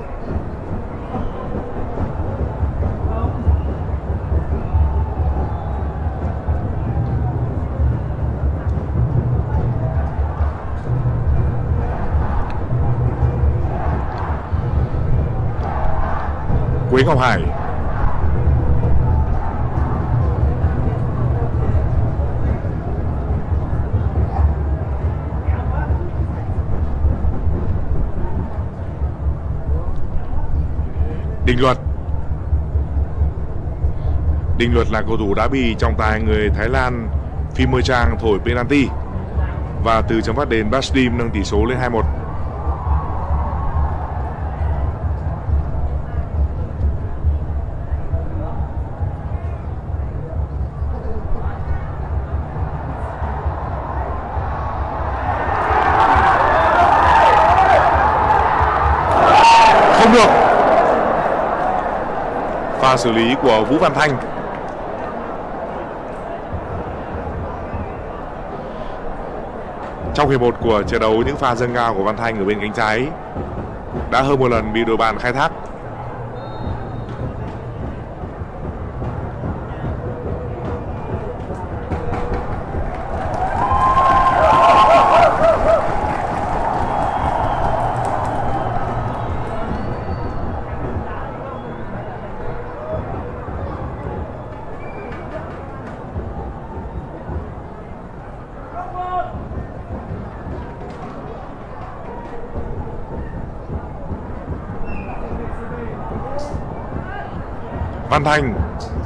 Quế Ngọc Hải. Đình Luật. Đình Luật là cầu thủ đã bị trọng tài người Thái Lan Phim Mơ Trang thổi penalty và từ chấm phạt đền Basdim nâng tỷ số lên hai một. Không được. Pha xử lý của Vũ Văn Thanh. Trong hiệp một của trận đấu, những pha dâng cao của Văn Thanh ở bên cánh trái đã hơn một lần bị đội bạn khai thác. Văn Thanh.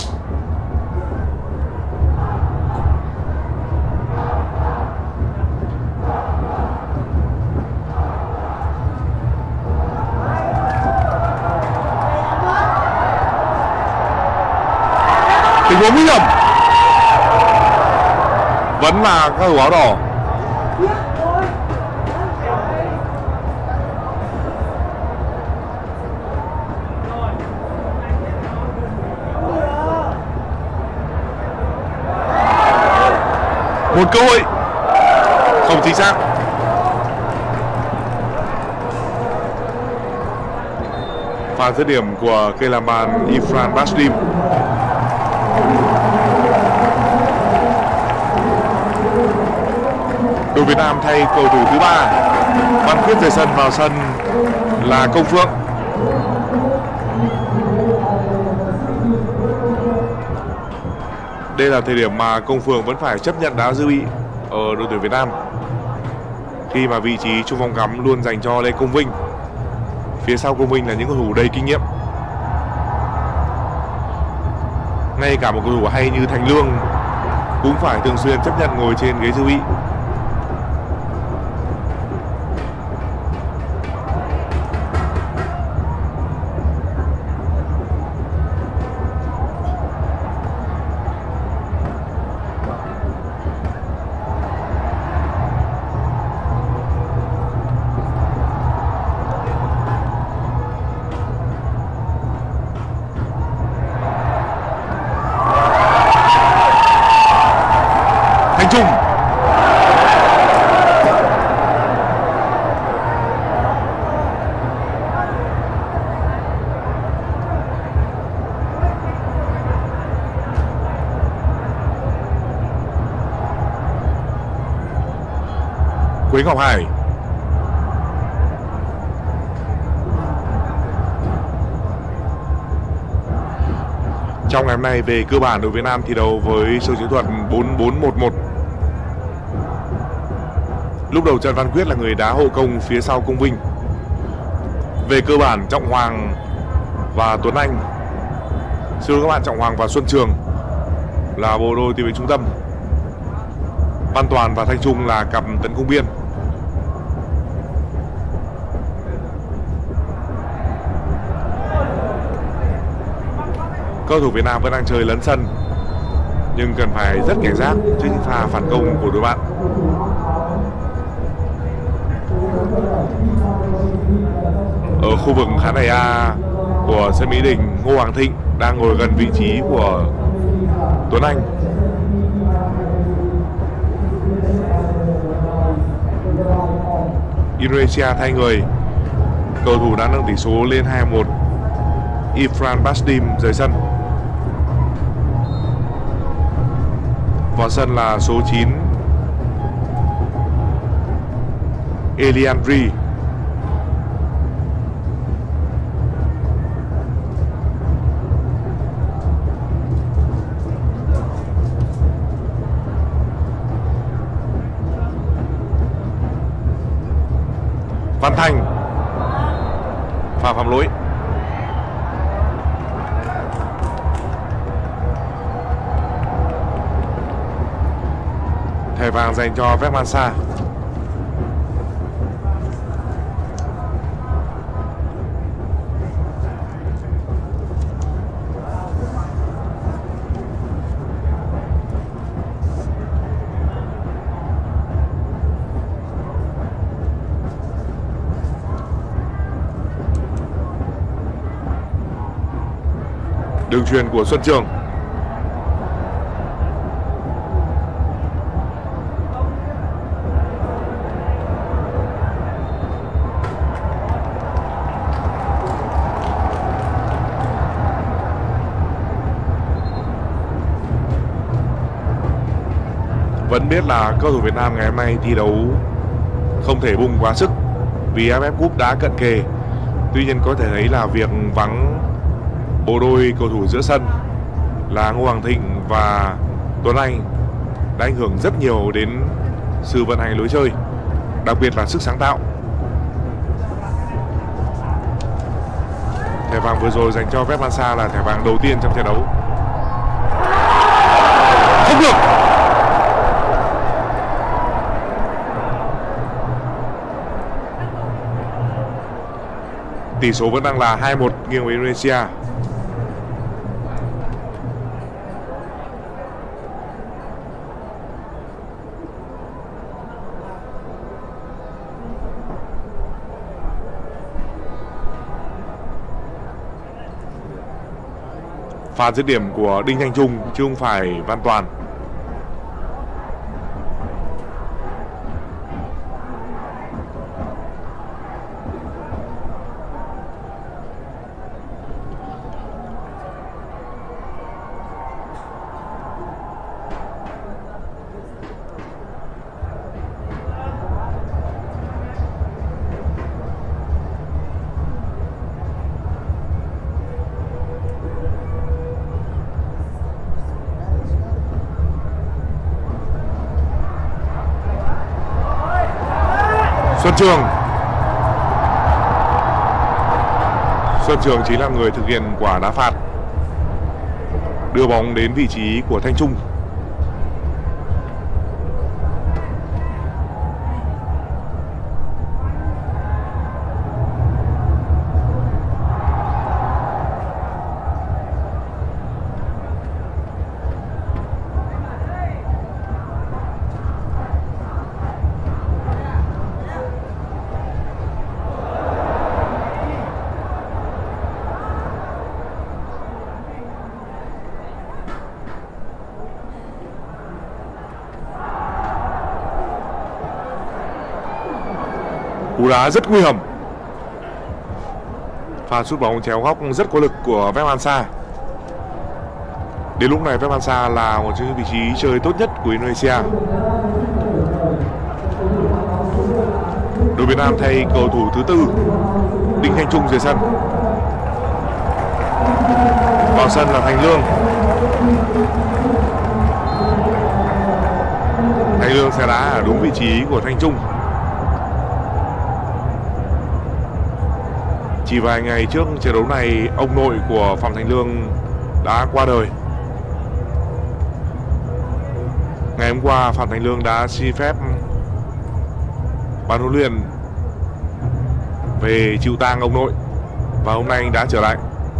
Tình huống nguy hiểm. Vẫn là các thủ áo đỏ. Một cơ hội không chính xác. Pha dứt điểm của cây làm bàn Ifran Basdim. Đội Việt Nam thay cầu thủ thứ ba Văn Quyết rời sân, vào sân là Công Phượng. Đây là thời điểm mà Công Phượng vẫn phải chấp nhận đá dư bị ở đội tuyển Việt Nam, khi mà vị trí trung phong cắm luôn dành cho Lê Công Vinh. Phía sau Công Vinh là những cầu thủ đầy kinh nghiệm. Ngay cả một cầu thủ hay như Thành Lương cũng phải thường xuyên chấp nhận ngồi trên ghế dư bị. Trung. Quế Ngọc Hải. Trong ngày hôm nay về cơ bản đội Việt Nam thi đấu với sơ chiến thuật bốn bốn một một. Lúc đầu Trần Văn Quyết là người đá hộ công phía sau Công Vinh. Về cơ bản Trọng Hoàng và Tuấn Anh, xin lỗi các bạn, Trọng Hoàng và Xuân Trường là bộ đôi tiền vệ trung tâm. Văn Toàn và Thanh Trung là cặp tấn công biên. Cầu thủ Việt Nam vẫn đang chơi lấn sân nhưng cần phải rất cảnh giác trước những pha phản công của đội bạn. Ở khu vực khán đài A của sân Mỹ Đình, Ngô Hoàng Thịnh đang ngồi gần vị trí của Tuấn Anh. Indonesia thay người, cầu thủ đã nâng tỷ số lên hai một. Ifran Basdim rời sân. Vào sân là số chín Eliandri. Văn Thành pha phạm lỗi. Thẻ vàng dành cho Vermaasa. Đường chuyền của Xuân Trường. Vẫn biết là cầu thủ Việt Nam ngày hôm nay thi đấu không thể bung quá sức vì a ép ép Cup đã cận kề. Tuy nhiên có thể thấy là việc vắng bộ đôi cầu thủ giữa sân là Ngô Hoàng Thịnh và Tuấn Anh đã ảnh hưởng rất nhiều đến sự vận hành lối chơi, đặc biệt là sức sáng tạo. Thẻ vàng vừa rồi dành cho Vermaasa là thẻ vàng đầu tiên trong trận đấu. Không được. Tỷ số vẫn đang là hai một nghiêng về Indonesia. Pha dứt điểm của Đinh Thanh Trung chứ không phải Văn Toàn. Xuân Trường. Xuân Trường chính là người thực hiện quả đá phạt đưa bóng đến vị trí của Thanh Trung. Cú đá rất nguy hiểm. Pha sút bóng chéo góc rất có lực của Vermaasa. Đến lúc này Vermaasa là một trong những vị trí chơi tốt nhất của Indonesia. Đội Việt Nam thay cầu thủ thứ tư Đinh Thanh Trung rời sân. Vào sân là Thành Lương. Thành Lương sẽ đá ở đúng vị trí của Thanh Trung. Chỉ vài ngày trước trận đấu này, ông nội của Phạm Thành Lương đã qua đời. Ngày hôm qua, Phạm Thành Lương đã xin phép ban huấn luyện về chịu tang ông nội và hôm nay anh đã trở lại.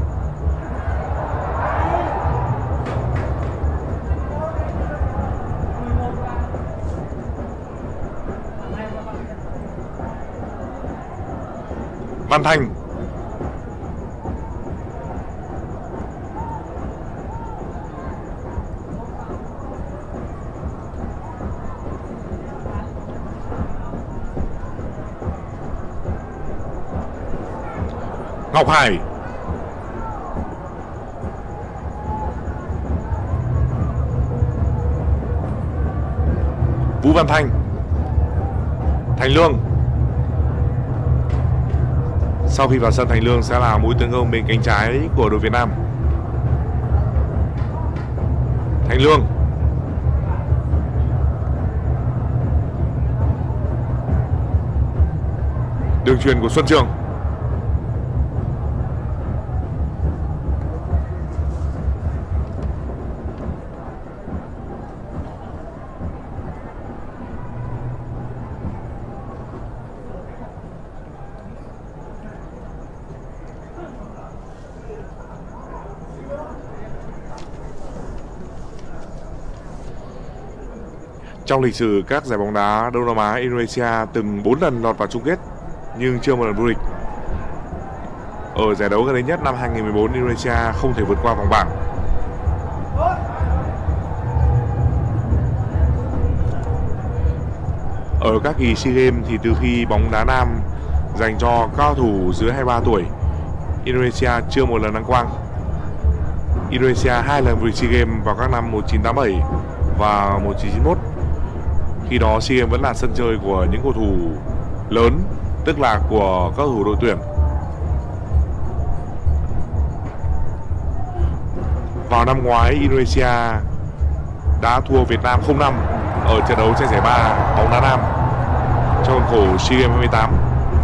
Văn Thành. Ngọc Hải. Vũ Văn Thanh. Thành Lương. Sau khi vào sân, Thành Lương sẽ là mũi tấn công bên cánh trái của đội Việt Nam. Thành Lương. Đường chuyền của Xuân Trường. Trong lịch sử các giải bóng đá Đông Nam Á, Indonesia từng bốn lần lọt vào chung kết nhưng chưa một lần vô địch. Ở giải đấu gần đây nhất năm hai nghìn không trăm mười bốn, Indonesia không thể vượt qua vòng bảng. Ở các kỳ SEA Games thì từ khi bóng đá nam dành cho các cầu thủ dưới hai mươi ba tuổi, Indonesia chưa một lần đăng quang. Indonesia hai lần vô địch SEA Games vào các năm một nghìn chín trăm tám mươi bảy và một nghìn chín trăm chín mươi mốt. Khi đó SEA Games vẫn là sân chơi của những cầu thủ lớn, tức là của các cầu thủ đội tuyển. Vào năm ngoái, Indonesia đã thua Việt Nam không năm ở trận đấu tranh giải ba bóng đá nam trong khuôn khổ SEA Games hai mươi tám.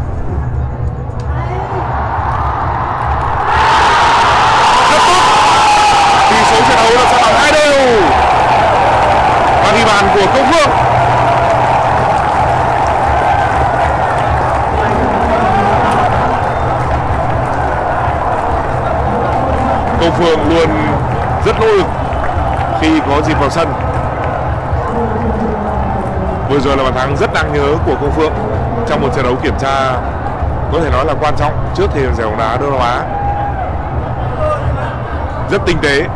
Rất tốt. Tỷ số trận đấu là bằng hai đều. Và ghi bàn của Công Phượng. Công Phượng luôn rất nỗ lực khi có dịp vào sân. Vừa rồi là bàn thắng rất đáng nhớ của Công Phượng trong một trận đấu kiểm tra có thể nói là quan trọng trước thềm giải bóng đá Đông Nam Á. Rất tinh tế.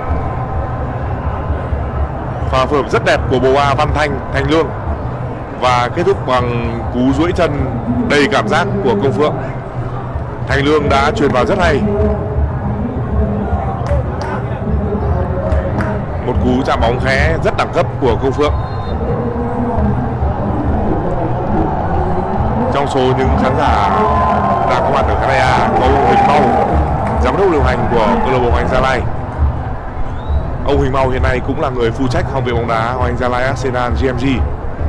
Pha phối hợp rất đẹp của bộ ba Văn Thanh, Thành Lương và kết thúc bằng cú duỗi chân đầy cảm giác của Công Phượng. Thành Lương đã chuyền vào rất hay. Một cú chạm bóng khé rất đẳng cấp của Công Phượng. Trong số những khán giả đang có mặt ở Canada có ông Huỳnh Mau, giám đốc điều hành của câu lạc bộ Hoàng Anh Gia Lai. Ông Huỳnh Mau hiện nay cũng là người phụ trách học viện bóng đá Hoàng Anh Gia Lai Arsenal giê em giê.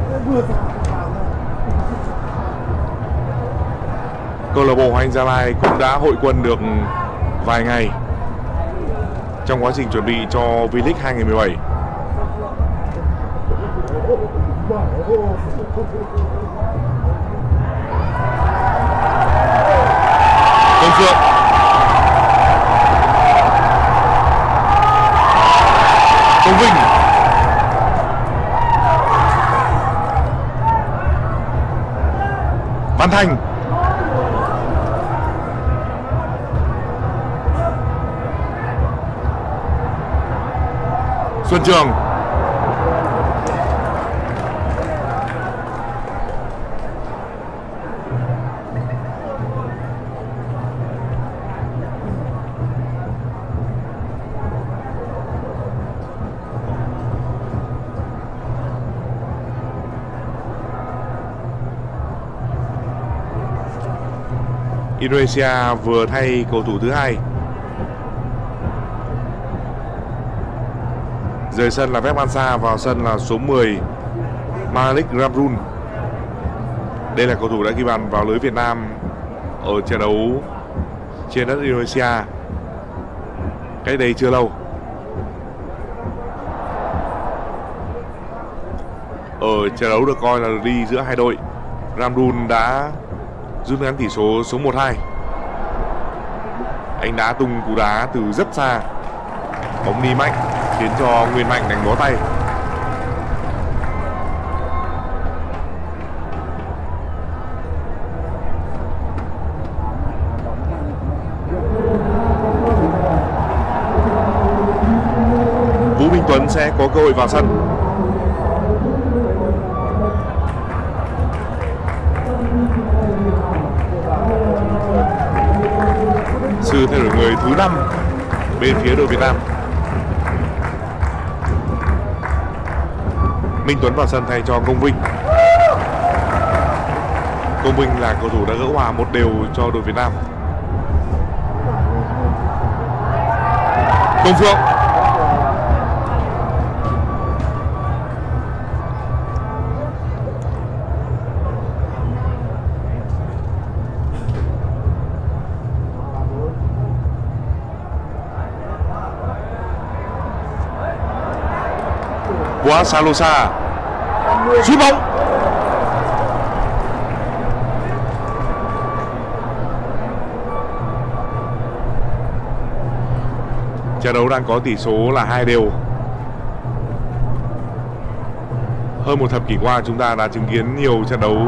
Câu lạc bộ Hoàng Anh Gia Lai cũng đã hội quân được vài ngày trong quá trình chuẩn bị cho V-League hai nghìn không trăm mười bảy. Công Phượng. Công Vinh. Văn Thành. Xuân Trường. Indonesia vừa thay cầu thủ thứ hai. Rời sân là Pep Ansah, vào sân là số mười Malik Ramrun. Đây là cầu thủ đã ghi bàn vào lưới Việt Nam ở trận đấu trên đất Indonesia cách đây chưa lâu. Ở trận đấu được coi là đi giữa hai đội, Ramrun đã rút ngắn tỷ số xuống một hai. Anh đã tung cú đá từ rất xa, bóng đi mạnh khiến cho Nguyên Mạnh đánh bó tay. Vũ Minh Tuấn sẽ có cơ hội vào sân. Sự thay đổi người thứ năm bên phía đội Việt Nam. Minh Tuấn vào sân thay cho Công Vinh. Công Vinh là cầu thủ đã gỡ hòa một đều cho đội Việt Nam. Công Phượng. Quá Salosa sút bóng. Trận đấu đang có tỷ số là hai đều. Hơn một thập kỷ qua chúng ta đã chứng kiến nhiều trận đấu,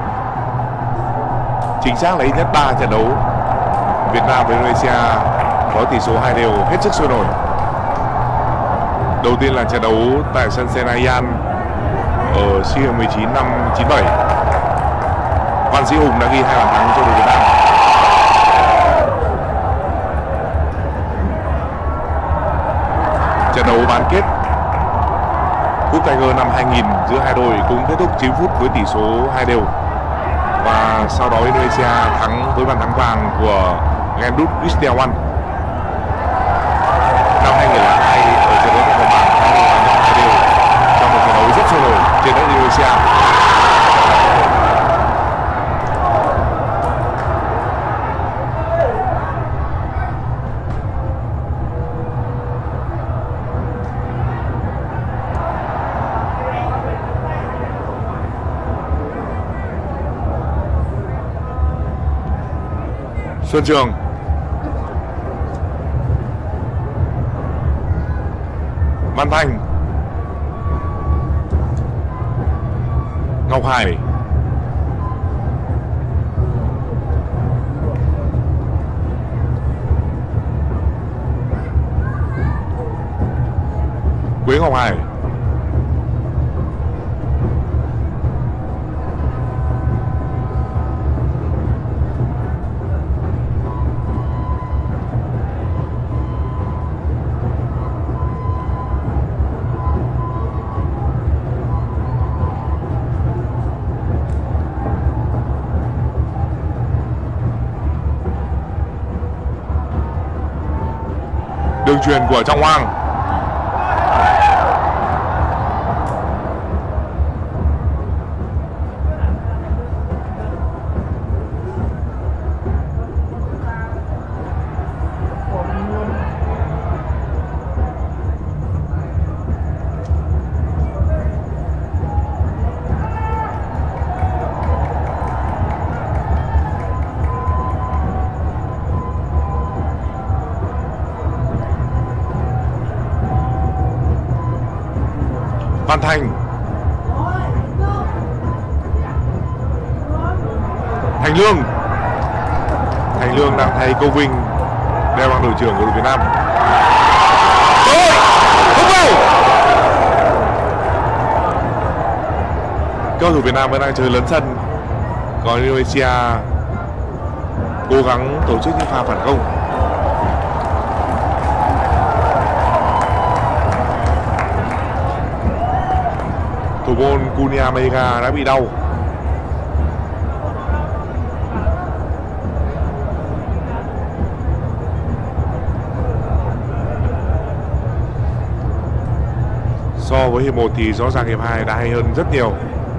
chính xác là ít nhất ba trận đấu Việt Nam với Indonesia có tỷ số hai đều hết sức sôi nổi. Đầu tiên là trận đấu tại sân Senayan ở SEA Games mười chín năm chín bảy. Văn Sĩ Hùng đã ghi hai bàn thắng cho đội Việt Nam. Trận đấu bán kết Cúp Tiger năm hai nghìn giữa hai đội cũng kết thúc chín phút với tỷ số hai đều. Và sau đó Indonesia thắng với bàn thắng vàng của Gendut Kristiawan. Năm hai nghìn lẻ hai ở trận đấu của bảng hai đều trong một trận đấu rất sôi nổi trên đất Indonesia. Xuân Trường. Văn Thành. Ngọc Hải. Quế Ngọc Hải. Đường truyền của Trọng Hoàng. Văn Thành. Thành Lương. Thành Lương đang thay Công Vinh đeo băng đội trưởng của đội Việt Nam. Rồi, không vào. Cầu thủ Việt Nam vẫn đang chơi lấn sân, còn Indonesia cố gắng tổ chức những pha phản công. Thủ môn Kurnia Mega đã bị đau. So với hiệp một thì rõ ràng hiệp hai đã hay hơn rất nhiều.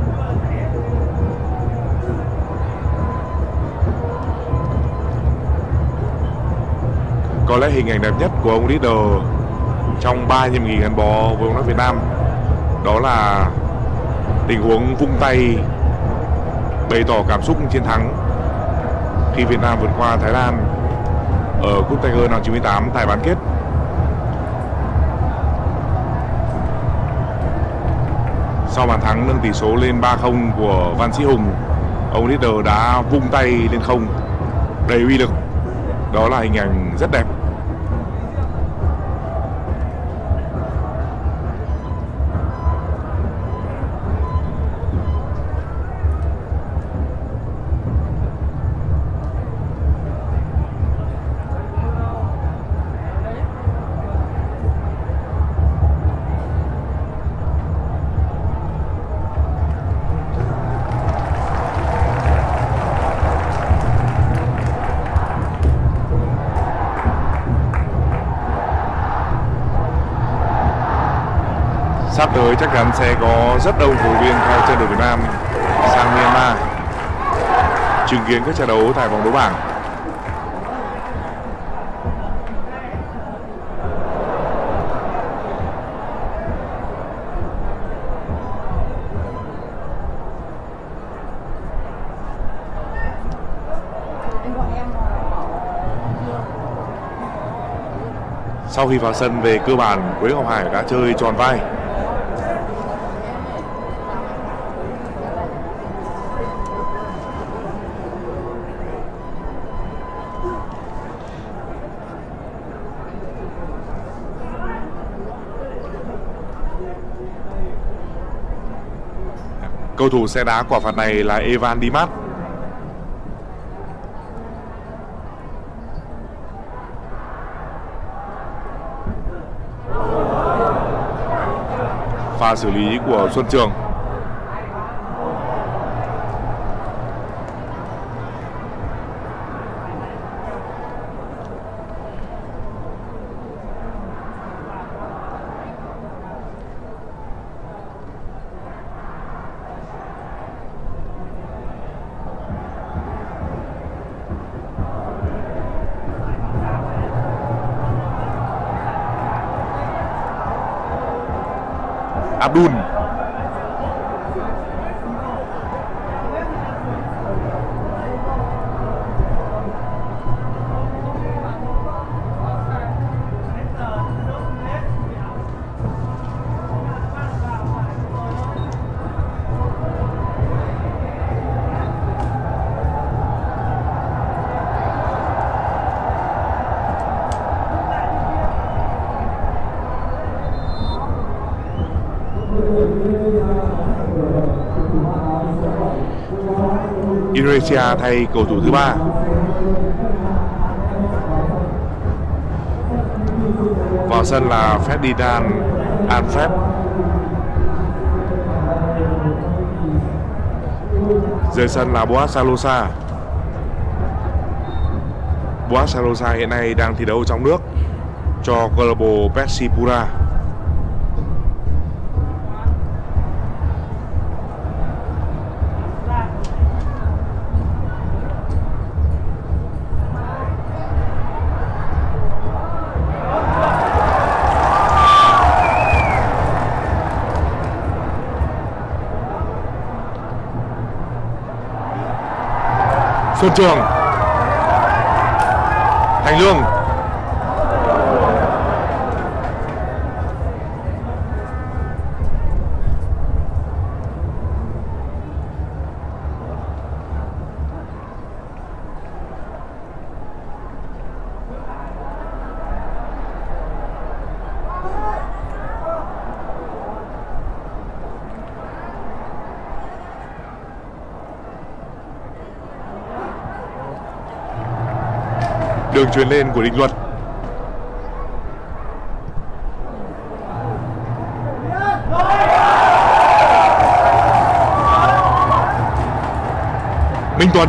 Có lẽ hình ảnh đẹp nhất của ông leader trong ba nhiệm kỳ gắn bó với bóng đá Việt Nam đó là tình huống vung tay bày tỏ cảm xúc chiến thắng khi Việt Nam vượt qua Thái Lan ở Cúp Tiger năm chín mươi tám tại bán kết. Sau bàn thắng nâng tỷ số lên ba không của Văn Sĩ Hùng, ông leader đã vung tay lên không đầy uy lực. Đó là hình ảnh rất đẹp. Sắp tới chắc chắn sẽ có rất đông cổ viên theo chân đội Việt Nam sang Myanmar chứng kiến các trận đấu tại vòng đấu bảng. Sau khi vào sân về cơ bản, Quế Ngọc Hải đã chơi tròn vai. Cầu thủ sẽ đá quả phạt này là Evan Dimas. Pha xử lý của Xuân Trường. Abdul. Indonesia thay cầu thủ thứ ba. Vào sân là Ferdinand Alfred. Rời sân là Boaz Salosa. Boaz Salosa hiện nay đang thi đấu trong nước cho câu lạc bộ Persipura. Xuân Trường, Thành Lương, đường chuyền lên của Đình Luật. Minh Tuấn.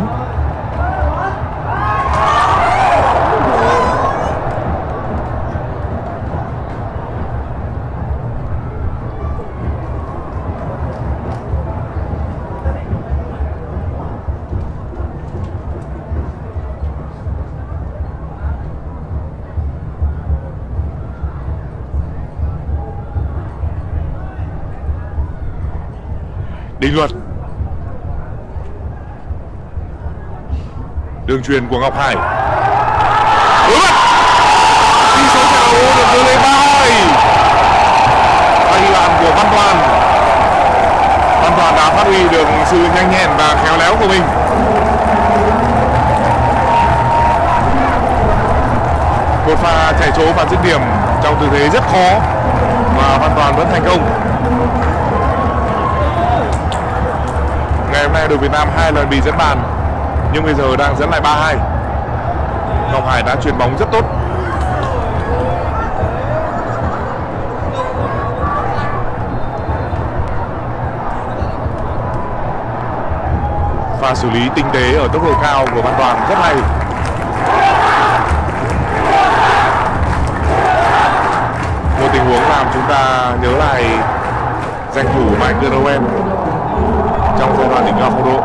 Đình Luật. Đường truyền của Ngọc Hải. Đối mặt. Đi số trận đấu được đưa lên ba hai. Và ghi bàn của Văn Toàn. Văn Toàn đã phát huy được sự nhanh nhẹn và khéo léo của mình. Một pha chạy trốn và dứt điểm trong tư thế rất khó mà Văn Toàn vẫn thành công. Ngày hôm nay đội Việt Nam hai lần bị dẫn bàn nhưng bây giờ đang dẫn lại ba hai. Ngọc Hải đã chuyền bóng rất tốt. Pha xử lý tinh tế ở tốc độ cao của Văn Toàn rất hay. Một tình huống làm chúng ta nhớ lại danh thủ Michael Owen trong giai đoạn đỉnh cao phong độ.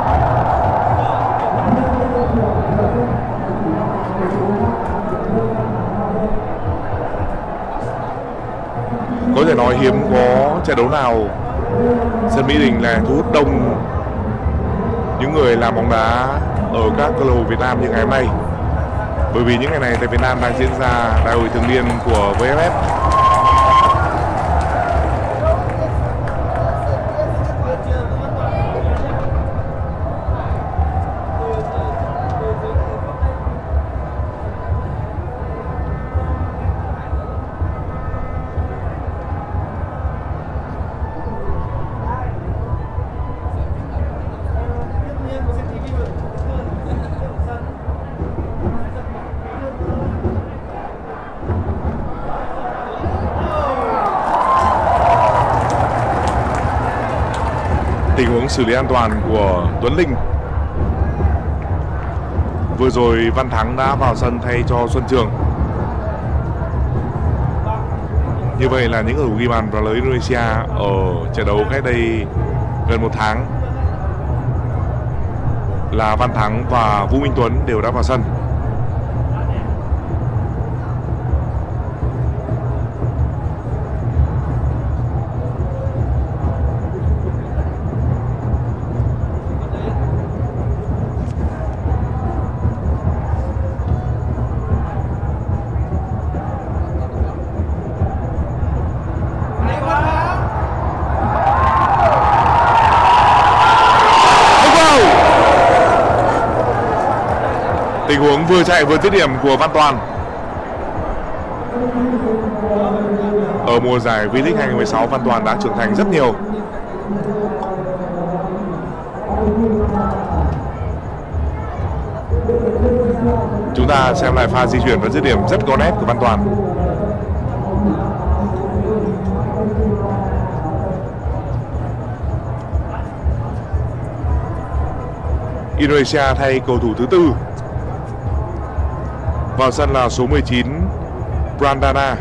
Có thể nói hiếm có trận đấu nào sân Mỹ Đình là thu hút đông những người làm bóng đá ở các câu lạc bộ Việt Nam như ngày hôm nay. Bởi vì những ngày này tại Việt Nam đang diễn ra đại hội thường niên của vê ép ép. Tình huống xử lý an toàn của Tuấn Linh. Vừa rồi Văn Thắng đã vào sân thay cho Xuân Trường. Như vậy là những cầu thủ ghi bàn vào lưới Indonesia ở trận đấu cách đây gần một tháng là Văn Thắng và Vũ Minh Tuấn đều đã vào sân. Tình huống vừa chạy vừa dứt điểm của Văn Toàn. Ở mùa giải V-League hai không một sáu, Văn Toàn đã trưởng thành rất nhiều. Chúng ta xem lại pha di chuyển và dứt điểm rất có nét của Văn Toàn. Indonesia thay cầu thủ thứ tư. Vào sân là số mười chín Brandana.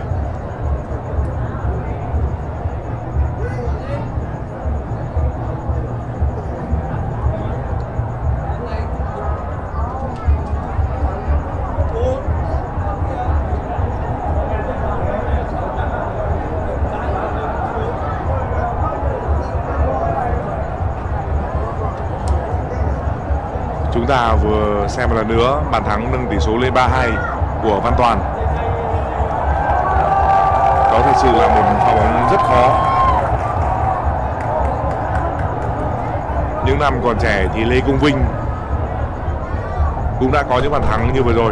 Chúng ta vừa xem một lần nữa bàn thắng nâng tỷ số lên ba hai của Văn Toàn. Đó thật sự là một pha bóng rất khó. Những năm còn trẻ thì Lê Công Vinh cũng đã có những bàn thắng như vừa rồi.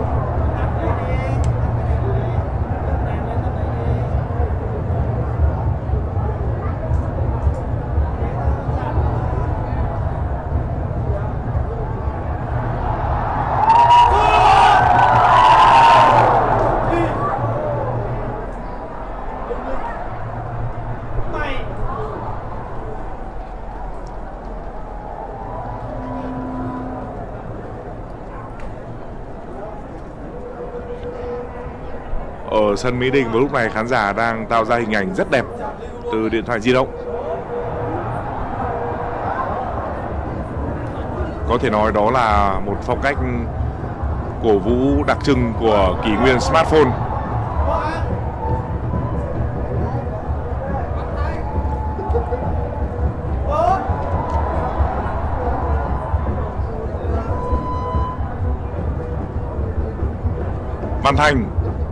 Ở sân Mỹ Đình vào lúc này khán giả đang tạo ra hình ảnh rất đẹp từ điện thoại di động. Có thể nói đó là một phong cách cổ vũ đặc trưng của kỷ nguyên smartphone. Văn Thành.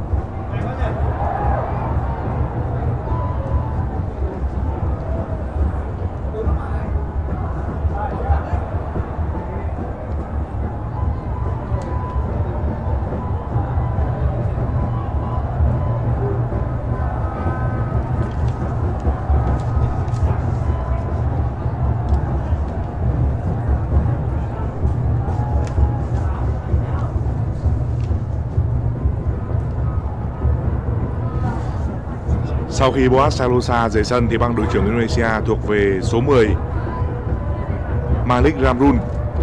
Sau khi Boaz Salosa rời sân thì băng đội trưởng Indonesia thuộc về số mười Malik Ramrun.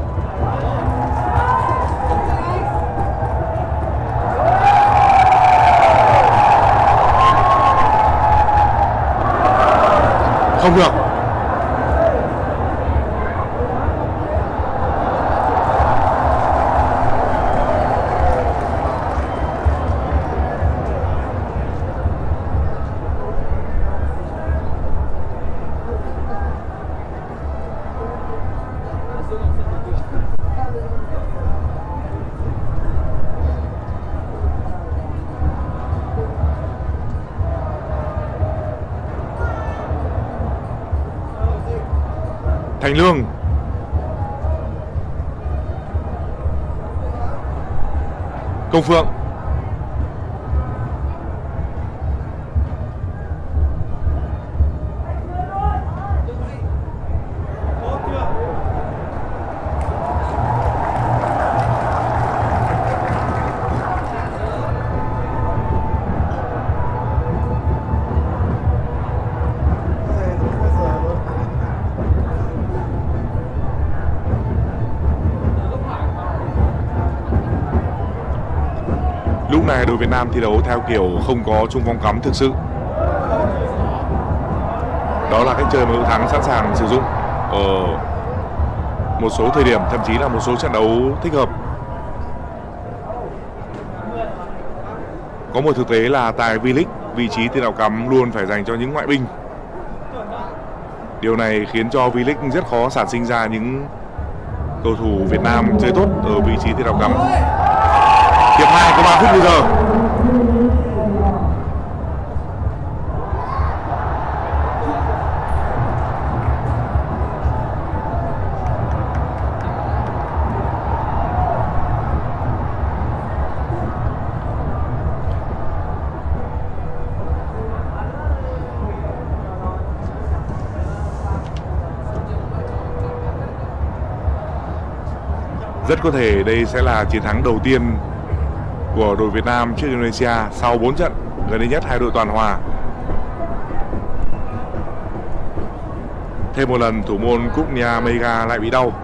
Không được. Thành Lương. Công Phượng. Lúc này đội Việt Nam thi đấu theo kiểu không có trung phong cắm thực sự. Đó là cách chơi mà Hữu Thắng sẵn sàng sử dụng ở một số thời điểm, thậm chí là một số trận đấu thích hợp. Có một thực tế là tại V-League, vị trí tiền đạo cắm luôn phải dành cho những ngoại binh. Điều này khiến cho V-League rất khó sản sinh ra những cầu thủ Việt Nam chơi tốt ở vị trí tiền đạo cắm. Hiệp hai có ba phút bây giờ. Rất có thể đây sẽ là chiến thắng đầu tiên của đội Việt Nam trước Indonesia sau bốn trận, gần đây nhất hai đội toàn hòa. Thêm một lần thủ môn Cúc Nia Mega lại bị đau.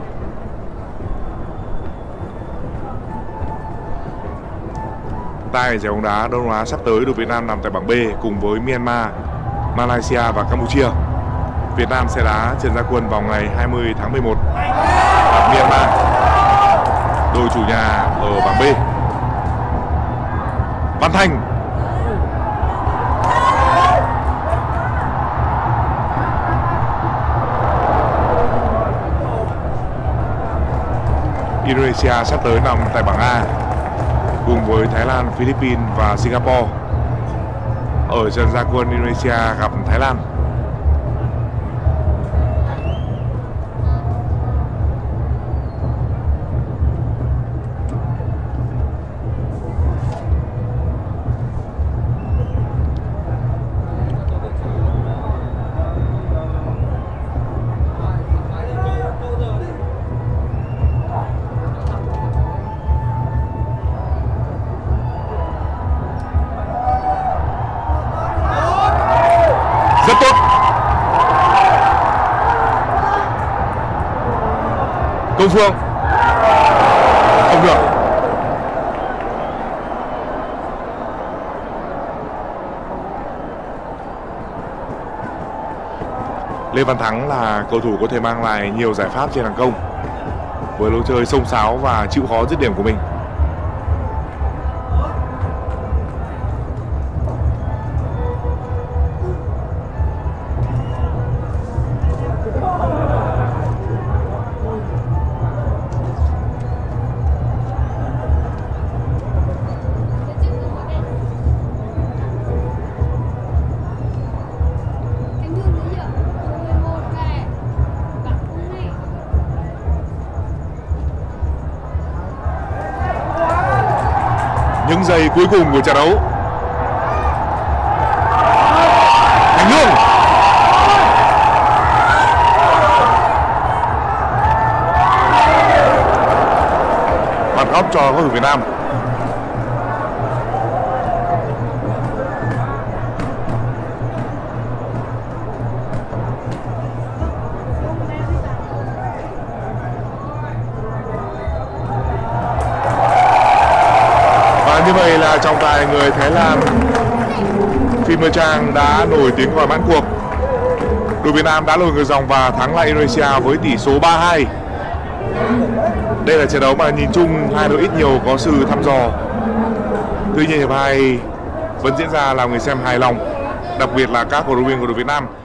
Tại giải bóng đá Đông Nam Á sắp tới, đội Việt Nam nằm tại bảng B cùng với Myanmar, Malaysia và Campuchia. Việt Nam sẽ đá trận ra quân vào ngày hai mươi tháng mười một gặp Myanmar, đội chủ nhà ở bảng B. Văn Thành. Indonesia sắp tới nằm tại bảng A cùng với Thái Lan, Philippines và Singapore. Ở trận ra quân, Indonesia gặp Thái Lan. Rất tốt. Công Phượng. Không được. Lê Văn Thắng là cầu thủ có thể mang lại nhiều giải pháp trên hàng công với lối chơi xông xáo và chịu khó dứt điểm của mình. những giây cuối cùng của trận đấu. Thành Lương. Phạt góc cho cầu thủ Việt Nam. Như vậy là trọng tài người Thái Lan Phim Mơ Trang đã nổi tiếng còi mãn cuộc. Đội Việt Nam đã lội ngược dòng và thắng lại Indonesia với tỷ số ba hai. Đây là trận đấu mà nhìn chung hai đội ít nhiều có sự thăm dò. Tuy nhiên hiệp hai vẫn diễn ra làm người xem hài lòng, đặc biệt là các cổ động viên của đội Việt Nam.